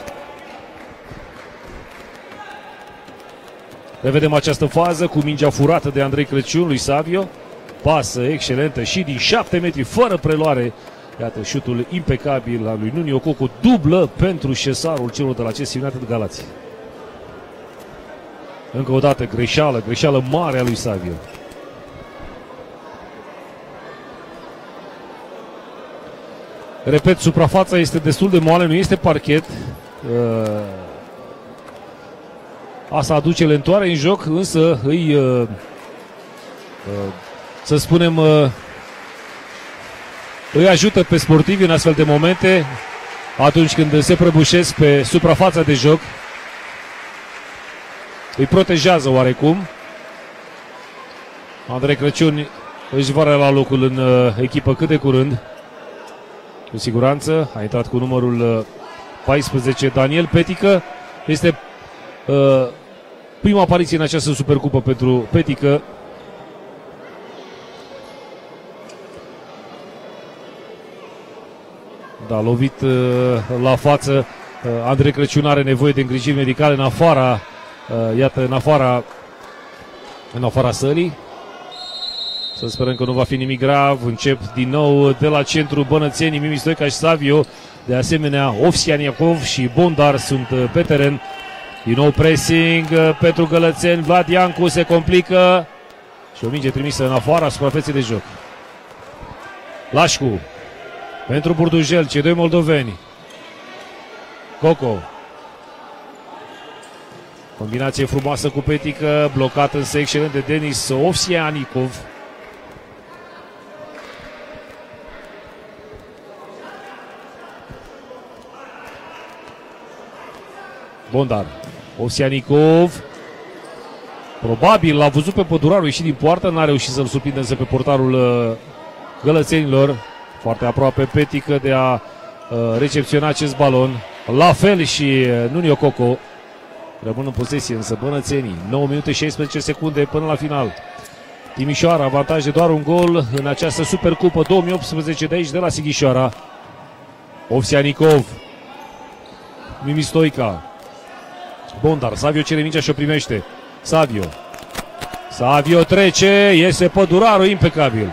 Revedem această fază cu mingea furată de Andrei Crăciun lui Savio. Pasă excelentă și din șapte metri fără preluare. Iată șutul impecabil al lui Nunio Coco, dublă pentru șesarul celor de la C S United Galați. Încă o dată greșeală, greșeală mare a lui Savio. Repet, suprafața este destul de moale, nu este parchet. Asta aduce lentoare în joc, însă îi, să spunem, îi ajută pe sportivi în astfel de momente, atunci când se prăbușesc pe suprafața de joc. Îi protejează oarecum. Andrei Crăciun își va la locul în echipă cât de curând. Cu siguranță a intrat cu numărul paisprezece Daniel Petică. Este uh, prima apariție în această supercupă pentru Petică. Da, lovit uh, la față. uh, Andrei Crăciun are nevoie de îngrijiri medicale în afara uh, iată, în afara în afara sălii. Să sperăm că nu va fi nimic grav. Încep din nou de la centru bănățenii Mimi Stoica și Savio. De asemenea, Ovsianikov și Bondar sunt pe teren. Din nou pressing pentru gălățeni. Vlad Iancu se complică. Și o minge trimisă în afara suprafeței de joc. Lașcu pentru Burdujel, cei doi moldoveni. Coco. Combinație frumoasă cu Petică, blocat însă excelent de Denis Ovsianikov. Bondar. Ovsianikov. Probabil l-a văzut pe Păduraru ieși din poartă, n-a reușit să-l surprindă însă pe portarul uh, gălățenilor. Foarte aproape Petică de a uh, recepționa acest balon. La fel și uh, Nunio Coco. Rămân în posesie însă bănățenii. nouă minute și șaisprezece secunde până la final. Timișoara, avantaj de doar un gol în această supercupă două mii optsprezece de aici, de la Sighișoara. Ovsianikov. Mimi Stoica. Bondar. Savio cere mingea și o primește. Savio. Savio trece. Iese Păduraru impecabil.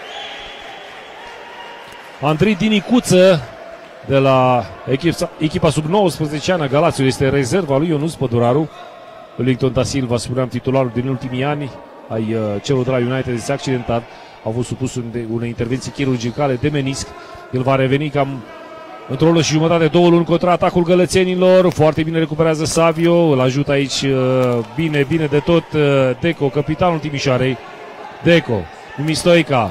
Andrei Dinicuță de la echipa, echipa sub nouăsprezece ani a Galațiului. Este rezerva lui Ionuț Păduraru. Wellington da Silva, spuneam, titularul din ultimii ani ai uh, celor de la United, este accidentat. A fost supus unei intervenții chirurgicale de menisc. El va reveni cam Într-o lună și jumătate, două luni contra atacul gălățenilor. Foarte bine recuperează Savio. Îl ajută aici bine, bine de tot Deco, capitanul Timișoarei. Deco, Mimi Stoica.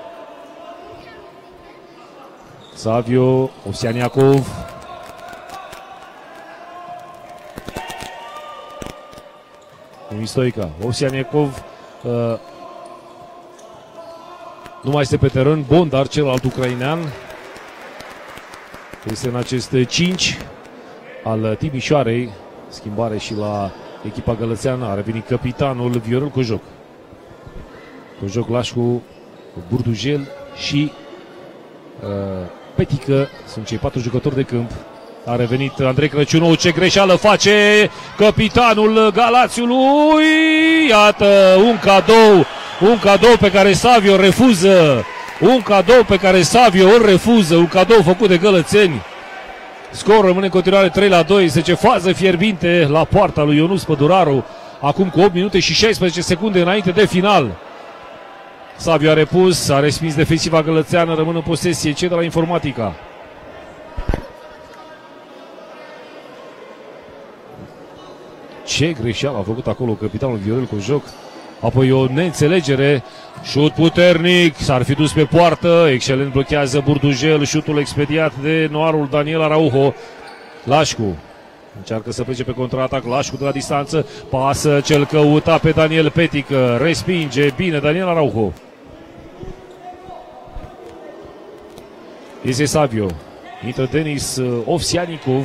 Savio, Ovsianiakov. Mimi Stoica, Ovsianiakov. Uh, nu mai este pe teren. Bondar, celălalt ucrainean, este în acest cinci al Timișoarei. Schimbare și la echipa gălățeană. A revenit capitanul Viorel Cojoc. Cojoc, Lașcu, Burdujel și uh, Petică sunt cei patru jucători de câmp. A revenit Andrei Crăciunou. Ce greșeală face capitanul Galațiului. Iată un cadou, un cadou pe care Savio refuză. Un cadou pe care Savio îl refuză. Un cadou făcut de gălățeni. Scor rămâne în continuare trei la doi. Este ce fază fierbinte la poarta lui Ionus Păduraru. Acum cu opt minute și șaisprezece secunde înainte de final. Savio a repus, a respins defensiva gălățeană, rămân în posesie cei de la Informatica. Ce greșeală a făcut acolo capitanul Viorel Cojoc. Apoi o neînțelegere. Șut puternic, s-ar fi dus pe poartă. Excelent blochează Burdujel. Șutul expediat de noarul Daniel Araujo. Lașcu încearcă să plece pe contraatac. Lașcu de la distanță. Pasă cel căuta pe Daniel Petică. Respinge bine Daniel Araujo. Este Savio. Intră Denis Ovsianikov.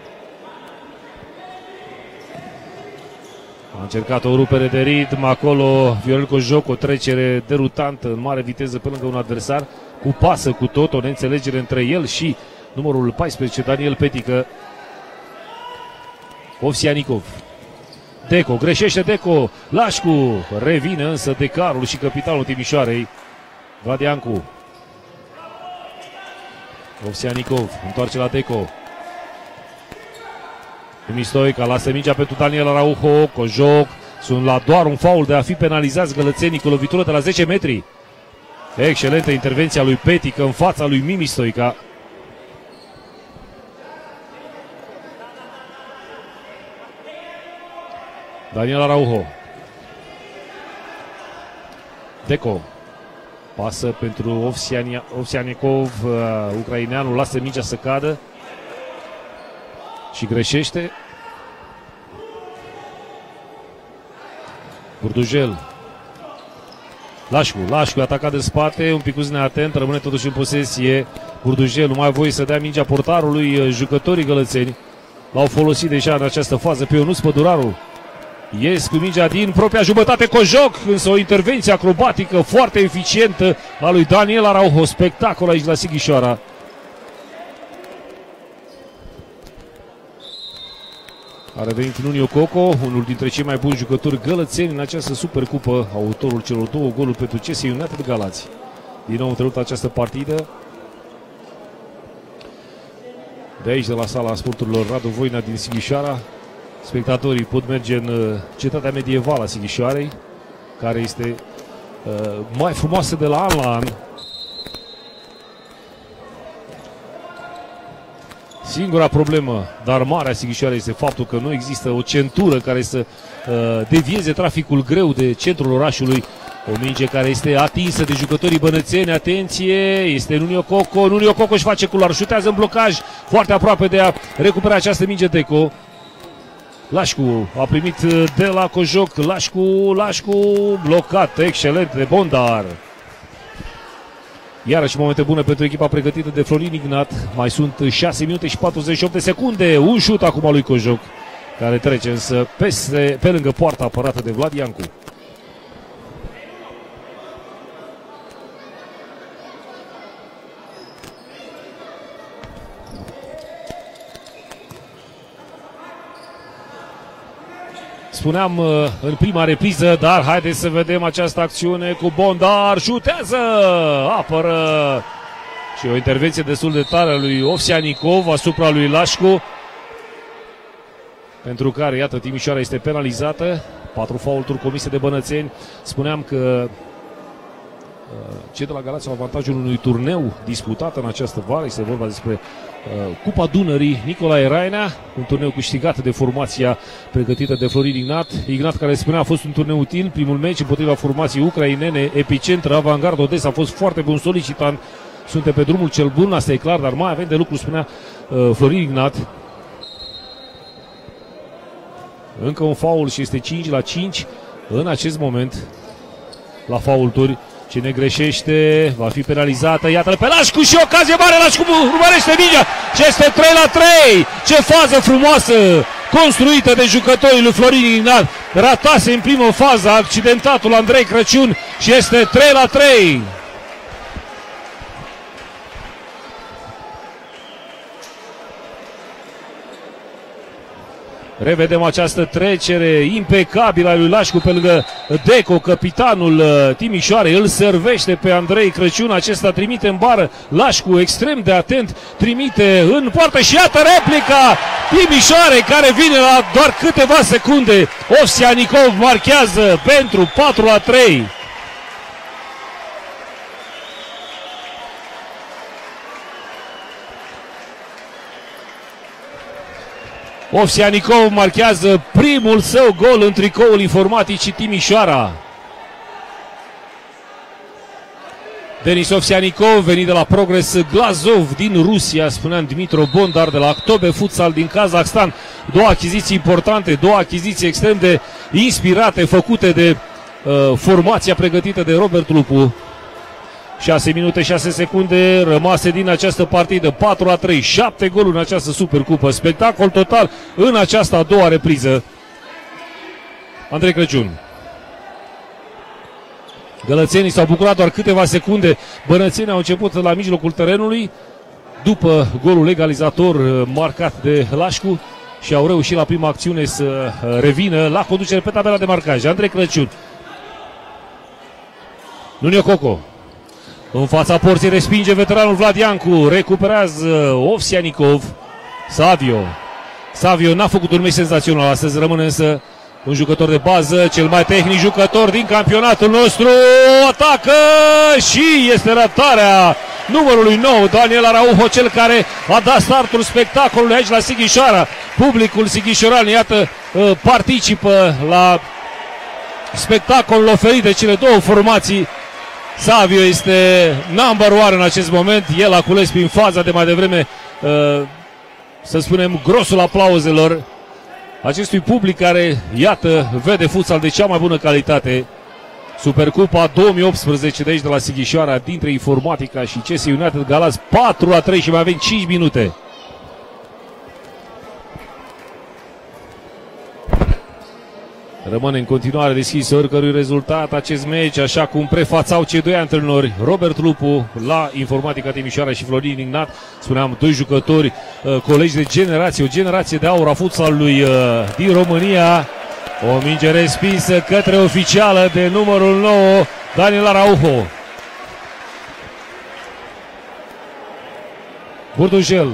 A încercat o rupere de ritm acolo Viorel Cojoc, o trecere derutantă în mare viteză pe lângă un adversar, cu pasă cu tot, o neînțelegere între el și numărul paisprezece Daniel Petică. Ovsianikov. Deco, greșește Deco. Lașcu, revine însă decarul și capitanul Timișoarei, Vladiancu. Ovsianikov întoarce la Deco. Mimi Stoica lasă mingea pentru Daniel Araujo. Cojoc, sunt la doar un faul de a fi penalizați gălățenii cu lovitură de la zece metri. Excelentă intervenția lui Petică în fața lui Mimi Stoica. Daniel Araujo. Deco. Pasă pentru Ovsianikov. Uh, ucraineanul lasă mingea să cadă și greșește. Burdujel. Lașcu, Lașcu atacat de spate, un picuț neatent, rămâne totuși în posesie. Burdujel nu mai voie să dea mingea portarului. Jucătorii gălățeni l-au folosit deja în această fază pe Ionus Păduraru. Ies cu mingea din propria jumătate. Cojoc, însă o intervenție acrobatică foarte eficientă a lui Daniel Araujo. Spectacol aici la Sighișoara. A revenit Nunio Coco, unul dintre cei mai buni jucători gălățeni în această supercupă, autorul celor două goluri pentru C S United Galați. Din nou întrerupt această partidă. De aici, de la sala sporturilor Radu Voina din Sighișoara, spectatorii pot merge în cetatea medievală a Sighișoarei, care este uh, mai frumoasă de la an la an. Singura problemă, dar mare a Sighișoarei, este faptul că nu există o centură care să uh, devieze traficul greu de centrul orașului. O minge care este atinsă de jucătorii bănățeni. Atenție, este Nunio Coco. Nunio Coco își face culoar, șutează în blocaj, foarte aproape de a recupera această minge Deco. Lașcu a primit de la Cojoc. Lașcu, Lașcu, blocat, excelent de Bondar. Iarăși momente bune pentru echipa pregătită de Florin Ignat. Mai sunt șase minute și patruzeci și opt de secunde. Un șut acum lui Cojoc, care trece însă peste, pe lângă poarta apărată de Vladiancu. Spuneam în prima repriză, dar haideți să vedem această acțiune cu Bondar. Șutează, apără și o intervenție destul de tare a lui Ovsianikov asupra lui Lașcu, pentru care, iată, Timișoara este penalizată. Patru faulturi comise de bănățeni. Spuneam că cei de la Galați au avantajul unui turneu disputat în această vară. Este vorba despre Cupa Dunării Nicolae Rainea, un turneu câștigat de formația pregătită de Florin Ignat. Ignat, care spunea, a fost un turneu util. Primul meci împotriva formației ucrainene, Epicentru, Avangard Odessa, a fost foarte bun, solicitant. Suntem pe drumul cel bun, asta e clar, dar mai avem de lucru, spunea uh, Florin Ignat. Încă un faul și este cinci la cinci în acest moment la faulturi. Cine greșește va fi penalizată. Iată-l pe Lașcu și ocazie mare. Lașcu urmărește mingea și este trei la trei. Ce fază frumoasă construită de jucătorii lui Florin Ignat. Ratase în primă fază accidentatul Andrei Crăciun și este trei la trei. Revedem această trecere impecabilă a lui Lașcu pe lângă Deco, capitanul Timișoarei. Îl servește pe Andrei Crăciun, acesta trimite în bară. Lașcu, extrem de atent, trimite în poartă și iată replica Timișoarei, care vine la doar câteva secunde. Ovsianicov marchează pentru patru la trei. Ovsianicov marchează primul său gol în tricoul Informaticii Timișoara. Denis Ovsianicov, venit de la Progres Glazov din Rusia, spunea Dimitro Bondar, de la Aktobe Futsal din Kazakhstan. Două achiziții importante, două achiziții extrem de inspirate, făcute de uh, formația pregătită de Robert Lupu. șase minute, șase secunde rămase din această partidă. patru la trei, șapte goluri în această supercupă. Spectacol total în această a doua repriză. Andrei Crăciun. Gălățenii s-au bucurat doar câteva secunde. Bănățenii au început la mijlocul terenului după golul egalizator marcat de Lașcu și au reușit la prima acțiune să revină la conducere pe tabela de marcaj. Andrei Crăciun. Nunio Coco. În fața porții respinge veteranul Vlad Iancu. Recuperează Ovsianicov. Savio. Savio n-a făcut un meci senzațional astăzi. Rămâne însă un jucător de bază, cel mai tehnic jucător din campionatul nostru. Atacă și este ratarea numărului nouă, Daniel Araujo, cel care a dat startul spectacolului aici la Sighișoara. Publicul sighișoran, iată, participă la spectacolul oferit de cele două formații. Savio este number one în acest moment. El a cules prin faza de mai devreme, să spunem, grosul aplauzelor acestui public care, iată, vede futsal de cea mai bună calitate. Supercupa două mii optsprezece de aici de la Sighișoara, dintre Informatica și C S United Galați. Patru la trei și mai avem cinci minute. Rămâne în continuare deschis oricărui rezultat acest meci, așa cum prefațau cei doi antrenori, Robert Lupu la Informatica Timișoara și Florin Ignat. Spuneam, doi jucători, colegi de generație, o generație de aur a futsalului din România. O minge respinsă către oficială de numărul nouă, Daniel Araujo. Burdujel.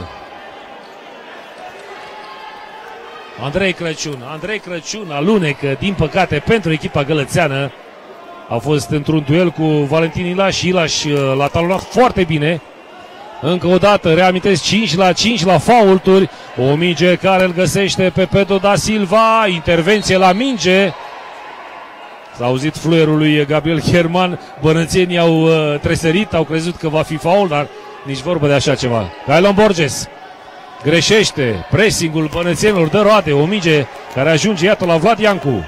Andrei Crăciun, Andrei Crăciun alunecă, din păcate, pentru echipa gălățeană. A fost într-un duel cu Valentin Ilaș și Ilaș l-a talonat foarte bine. Încă o dată, reamintesc, cinci la cinci la faulturi. O minge care îl găsește pe Pedro da Silva, intervenție la minge. S-a auzit fluierul lui Gabriel Herman, bănățenii au uh, tresărit, au crezut că va fi faul, dar nici vorbă de așa ceva. Gailon Borges greșește, pressingul bănățenilor dă roade, o minge care ajunge, iată, la Vlad Iancu.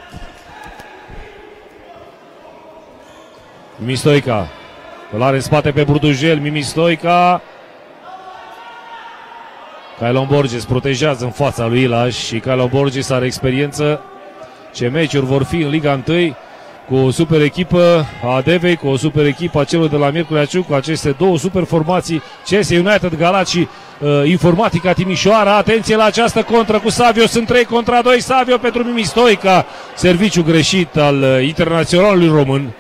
Mimi Stoica îl are în spate pe Burdujel. Mimi Stoica. Gailon Borges protejează în fața lui Ilaș și Gailon Borges are experiență. Ce meciuri vor fi în Liga unu cu o super echipă a Adevei, cu o super echipă a celor de la Miercurea Ciuc, cu aceste două super formații, C S United Galați și uh, Informatica Timișoara. Atenție la această contră cu Savio, sunt trei contra doi, Savio pentru Mimi Stoica, serviciu greșit al uh, internaționalului român.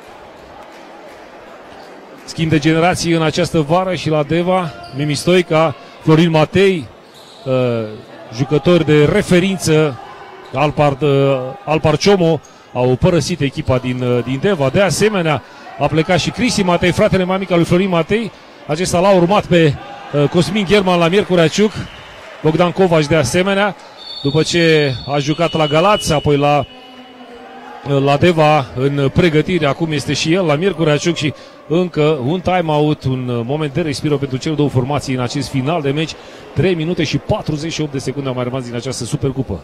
Schimb de generații în această vară și la Deva. Mimi Stoica, Florin Matei, uh, jucători de referință, Alpar, uh, Alpar Ciomo, au părăsit echipa din, uh, din Deva. De asemenea, a plecat și Cristi Matei, fratele mai mic al lui Florin Matei. Acesta l-a urmat pe Cosmin Gherman la Miercurea Ciuc, Bogdan Covaș de asemenea, după ce a jucat la Galați, apoi la, la Deva în pregătire, acum este și el la Miercurea Ciuc și încă un time-out, un moment de respiro pentru cele două formații în acest final de meci. trei minute și patruzeci și opt de secunde au mai rămas din această Supercupă.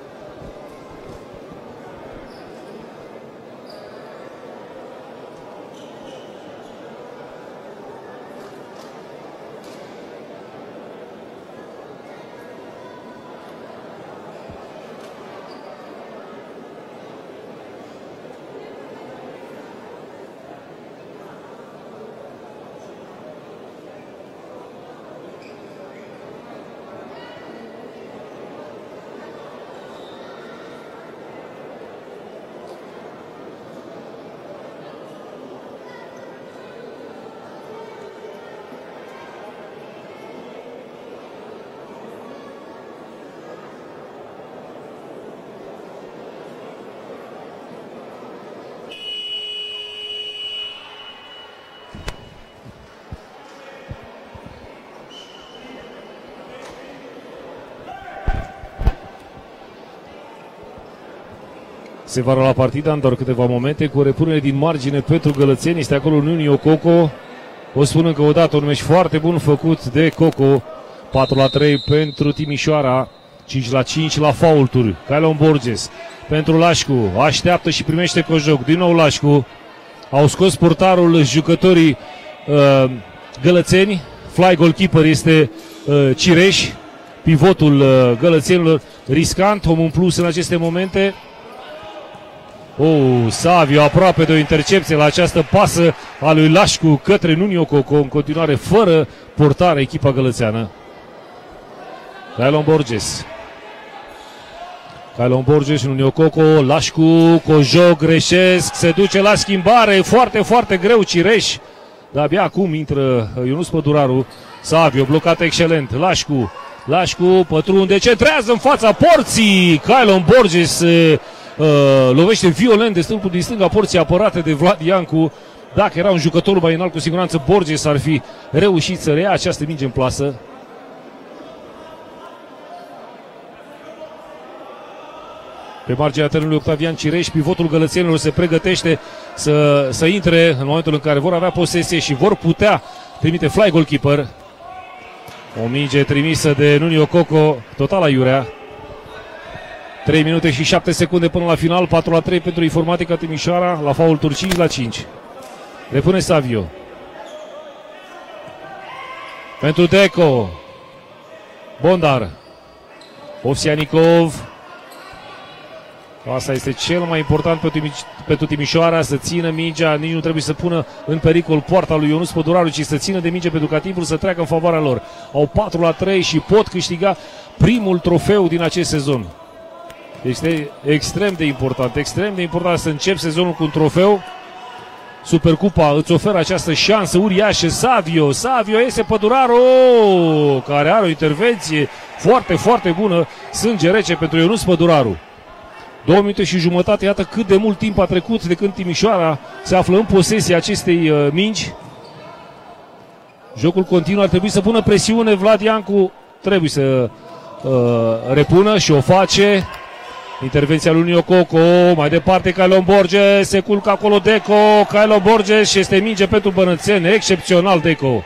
Se va la partida în doar câteva momente cu o repunere din margine pentru gălățeni. Este acolo Nunio Coco. O spun încă o dată, un meci foarte bun făcut de Coco. patru la trei pentru Timișoara, cinci la cinci la faulturi. Cailon Borges pentru Lașcu, așteaptă și primește cojoc. Din nou Lașcu. Au scos portarul jucătorii uh, gălățeni. Fly goalkeeper este uh, Cireș, pivotul uh, gălățenilor. Riscant, om în plus în aceste momente. Oh, Savio aproape de o intercepție la această pasă a lui Lașcu către Nunio Coco, în continuare fără portare echipa gălățeană. Cailon Borges. Cailon Borges, Nunio Coco, Lașcu, Cojoc, greșesc, se duce la schimbare, foarte, foarte greu Cireș. Dar abia acum intră Ionuț Păduraru. Savio, blocat excelent. Lașcu, Lașcu, pătrunde, centrează în fața porții. Cailon Borges se uh, lovește violent de stâlpul din stânga porții apărate de Vlad Iancu. Dacă era un jucător mai înalt, cu siguranță Borges ar fi reușit să reia această minge în plasă. Pe marginea terenului Octavian Cireș, pivotul gălățenilor se pregătește să, să intre în momentul în care vor avea posesie și vor putea trimite fly goalkeeper. O minge trimisă de Nunio Coco, total aiurea. trei minute și șapte secunde până la final, patru la trei pentru Informatica Timișoara, la faulturi cinci la cinci. Repune Savio. Pentru Deco. Bondar. Ovsianicov. Asta este cel mai important pentru Timișoara, să țină mingea, nici nu trebuie să pună în pericol poarta lui Ionuț Păduraru, ci să țină de minge pentru ca timpul să treacă în favoarea lor. Au patru la trei și pot câștiga primul trofeu din acest sezon. Este extrem de important, extrem de important să începi sezonul cu un trofeu. Supercupa îți oferă această șansă uriașă. Savio, Savio iese Păduraru, care are o intervenție foarte, foarte bună. Sânge rece pentru Ionuț Păduraru. Două minute și jumătate, iată cât de mult timp a trecut de când Timișoara se află în posesia acestei uh, mingi. Jocul continuă, ar trebui să pună presiune. Vlad Iancu trebuie să uh, repună și o face. Intervenția lui Nunio Coco, mai departe Cailon Borges, se culcă acolo Deco, Cailon Borges și este minge pentru Bănățeni, excepțional Deco.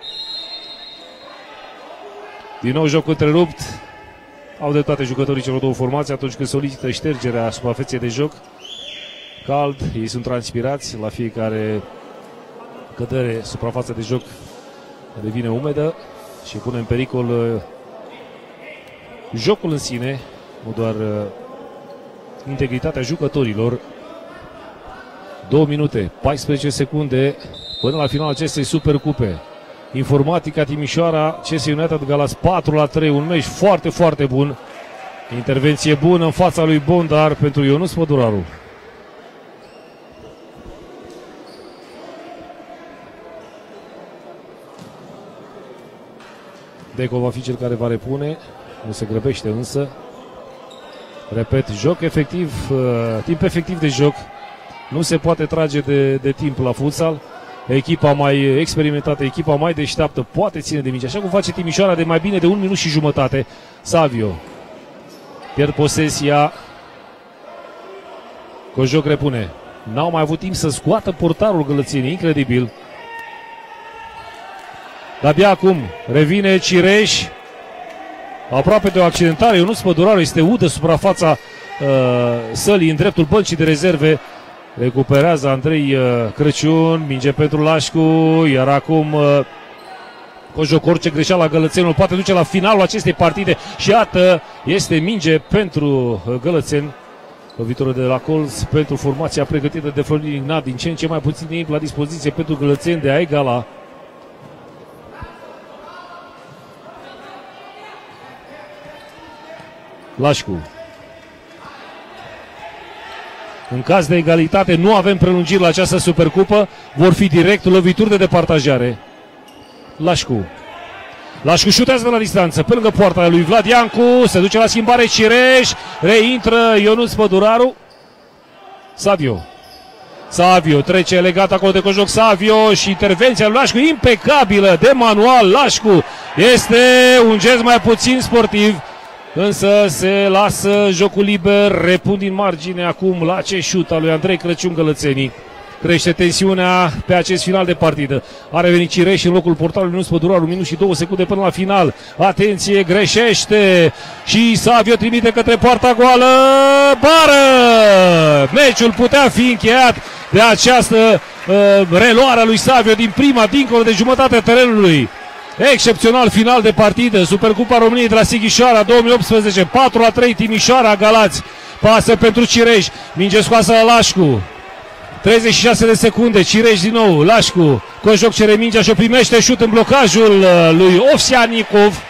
Din nou joc întrerupt. Au de toate jucătorii celor două formații atunci când solicită ștergerea suprafeței de joc. Cald, ei sunt transpirați, la fiecare cădere suprafața de joc devine umedă și pune în pericol uh, jocul în sine, nu doar uh, integritatea jucătorilor. două minute, paisprezece secunde până la finalul acestei Supercupe. Informatica Timișoara, C S United Galați patru la trei, un meci foarte, foarte bun. Intervenție bună în fața lui Bondar pentru Ionuț Păduraru. Deco va fi cel care va repune, nu se grăbește însă. Repet, joc efectiv, uh, timp efectiv de joc. Nu se poate trage de, de timp la futsal. echipa mai experimentată, echipa mai deșteaptă poate ține de minge, așa cum face Timișoara de mai bine de un minut și jumătate. Savio pierd posesia. Cojoc repune. N-au mai avut timp să scoată portarul Gălățenii, incredibil. De-abia acum revine Cireș, aproape de o accidentare. Ionuț Păduraru este udă suprafața uh, sălii în dreptul băncii de rezerve. Recuperează Andrei uh, Crăciun, minge pentru Lașcu, iar acum uh, Cojoc, orice greșeală la Gălățeni îl poate duce la finalul acestei partide și iată, este minge pentru uh, Gălățeni. Lovitură de la colț pentru formația pregătită de Florin Ignat, din ce în ce mai puțin timp la dispoziție pentru Gălățeni de a egala. Lașcu. În caz de egalitate nu avem prelungiri la această supercupă, vor fi direct lovituri de departajare. Lașcu. Lașcu șutează de la distanță, pe lângă poarta lui Vlad Iancu, se duce la schimbare Cireș, reintră Ionuț Păduraru. Savio. Savio trece legat acolo de Cojoc, Savio și intervenția lui Lașcu impecabilă de manual. Lașcu este un gest mai puțin sportiv, însă se lasă jocul liber, repun din margine acum la ce șut al lui Andrei Crăciun Gălățenii. Crește tensiunea pe acest final de partidă. A revenit Cireș în locul portarului Ionuț Păduraru, un minut și două secunde până la final. Atenție, greșește și Savio trimite către poarta goală. Bară! Meciul putea fi încheiat de această uh, reluare a lui Savio din prima, dincolo de jumătatea terenului. Excepțional final de partidă. Supercupa României de la Sighișoara două mii optsprezece, patru la trei Timișoara Galați. Pasă pentru Cireș, minge scoasă la Lașcu. treizeci și șase de secunde, Cireș din nou, Lașcu, Cojoc cere mingea și o primește, șut în blocajul lui Ovsianicov.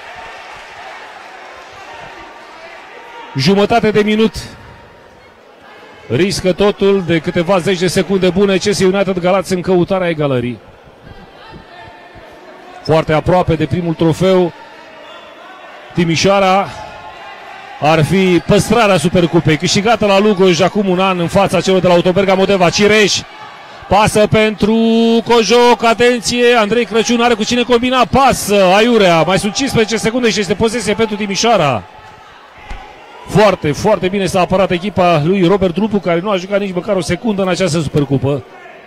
Jumătate de minut, riscă totul de câteva zeci de secunde bune C S United Galați în căutarea egalării. Foarte aproape de primul trofeu, Timișoara ar fi păstrarea Supercupei, câștigată la Lugoj acum un an în fața celor de la Autoberga Modeva. Cireș, pasă pentru Cojoc, atenție, Andrei Crăciun are cu cine combina, pasă, aiurea, mai sunt cincisprezece secunde și este posesie pentru Timișoara. Foarte, foarte bine s-a apărat echipa lui Robert Lupu, care nu a jucat nici măcar o secundă în această Supercupă.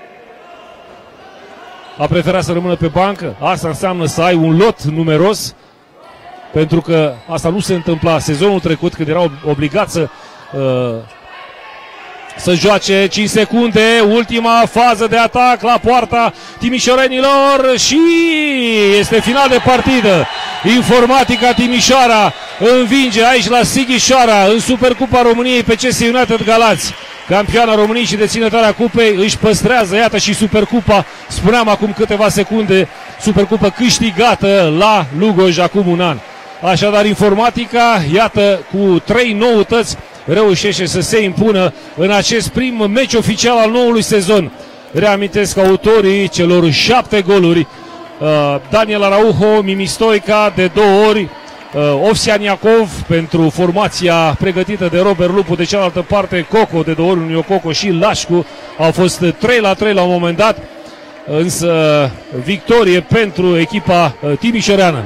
A preferat să rămână pe bancă, asta înseamnă să ai un lot numeros, pentru că asta nu se întâmpla sezonul trecut, când erau obligați să, uh, să joace. Cinci secunde, ultima fază de atac la poarta timișorenilor și este final de partidă. Informatica Timișoara învinge aici la Sighișoara în Supercupa României pe C S United Galați. Campioana României și deținătoarea cupei își păstrează, iată, și Supercupa, spuneam acum câteva secunde, Supercupa câștigată la Lugoj acum un an. Așadar, Informatica, iată, cu trei noutăți, reușește să se impună în acest prim meci oficial al noului sezon. Reamintesc autorii celor șapte goluri, uh, Daniel Araujo, Mimi Stoica de două ori, uh, Ovsianiakov pentru formația pregătită de Robert Lupu, de cealaltă parte Coco de două ori, un Coco și Lașcu. Au fost trei la trei la un moment dat, însă victorie pentru echipa uh, timișoreană.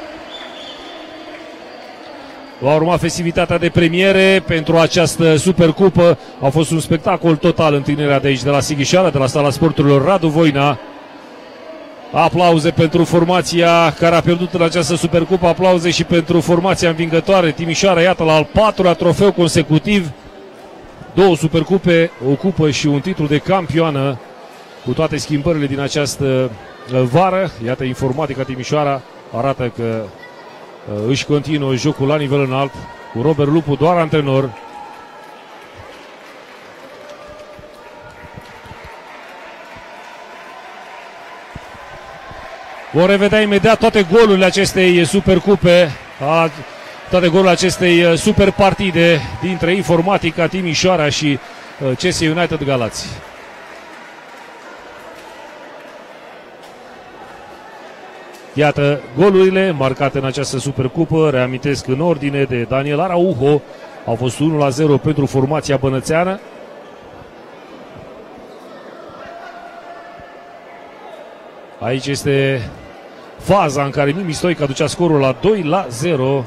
Va urma festivitatea de premiere pentru această Supercupă. A fost un spectacol total întâlnirea de aici, de la Sighișoara, de la Sala Sporturilor Radu Voina. Aplauze pentru formația care a pierdut în această Supercupă, aplauze și pentru formația învingătoare. Timișoara, iată, la al patrulea trofeu consecutiv. Două Supercupe, o cupă și un titlu de campioană, cu toate schimbările din această vară. Iată, Informatica Timișoara arată că își continuă jocul la nivel înalt, cu Robert Lupu doar antrenor. Vom revedea imediat toate golurile acestei Supercupe, toate golurile acestei super partide dintre Informatica Timișoara și C S United Galați. Iată golurile marcate în această Supercupă, reamintesc în ordine de Daniel Araujo, au fost unu la zero pentru formația bănățeană. Aici este faza în care Mimi Stoica ducea scorul la doi la zero.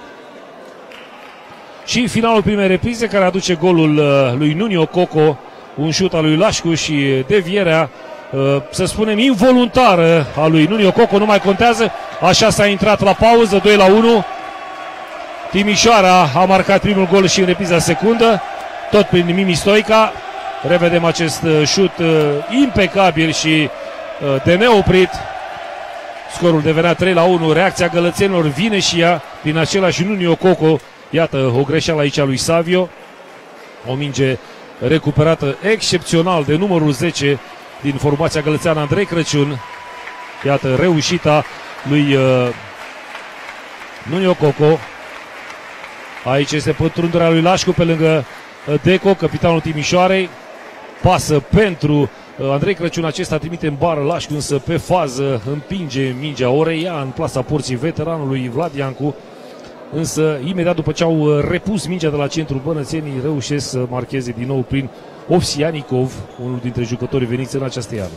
Și finalul primei reprize, care aduce golul lui Nunio Coco, un șut al lui Lașcu și devierea, să spunem, involuntară a lui Nunio Coco, nu mai contează. Așa s-a intrat la pauză, doi la unu. Timișoara a marcat primul gol și în repriza secundă, tot prin Mimi Stoica. Revedem acest șut impecabil și de neoprit. Scorul devenea trei la unu. Reacția gălățenilor vine și ea prin același Nunio Coco. Iată o greșeală aici a lui Savio. O minge recuperată excepțional de numărul zece din formația gălățeană, Andrei Crăciun. Iată reușita lui uh, Nunio Coco. Aici este pătrunderea lui Lașcu pe lângă Deco, capitanul Timișoarei. Pasă pentru Andrei Crăciun, acesta trimite în bară Lașcu, însă pe fază împinge mingea, o reia în plasa porții veteranului Vlad Iancu. Însă imediat după ce au repus mingea de la centru, bănățenii reușesc să marcheze din nou prin Ovsianicov, unul dintre jucătorii veniți în această iarnă.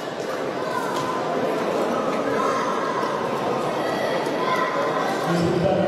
Thank you.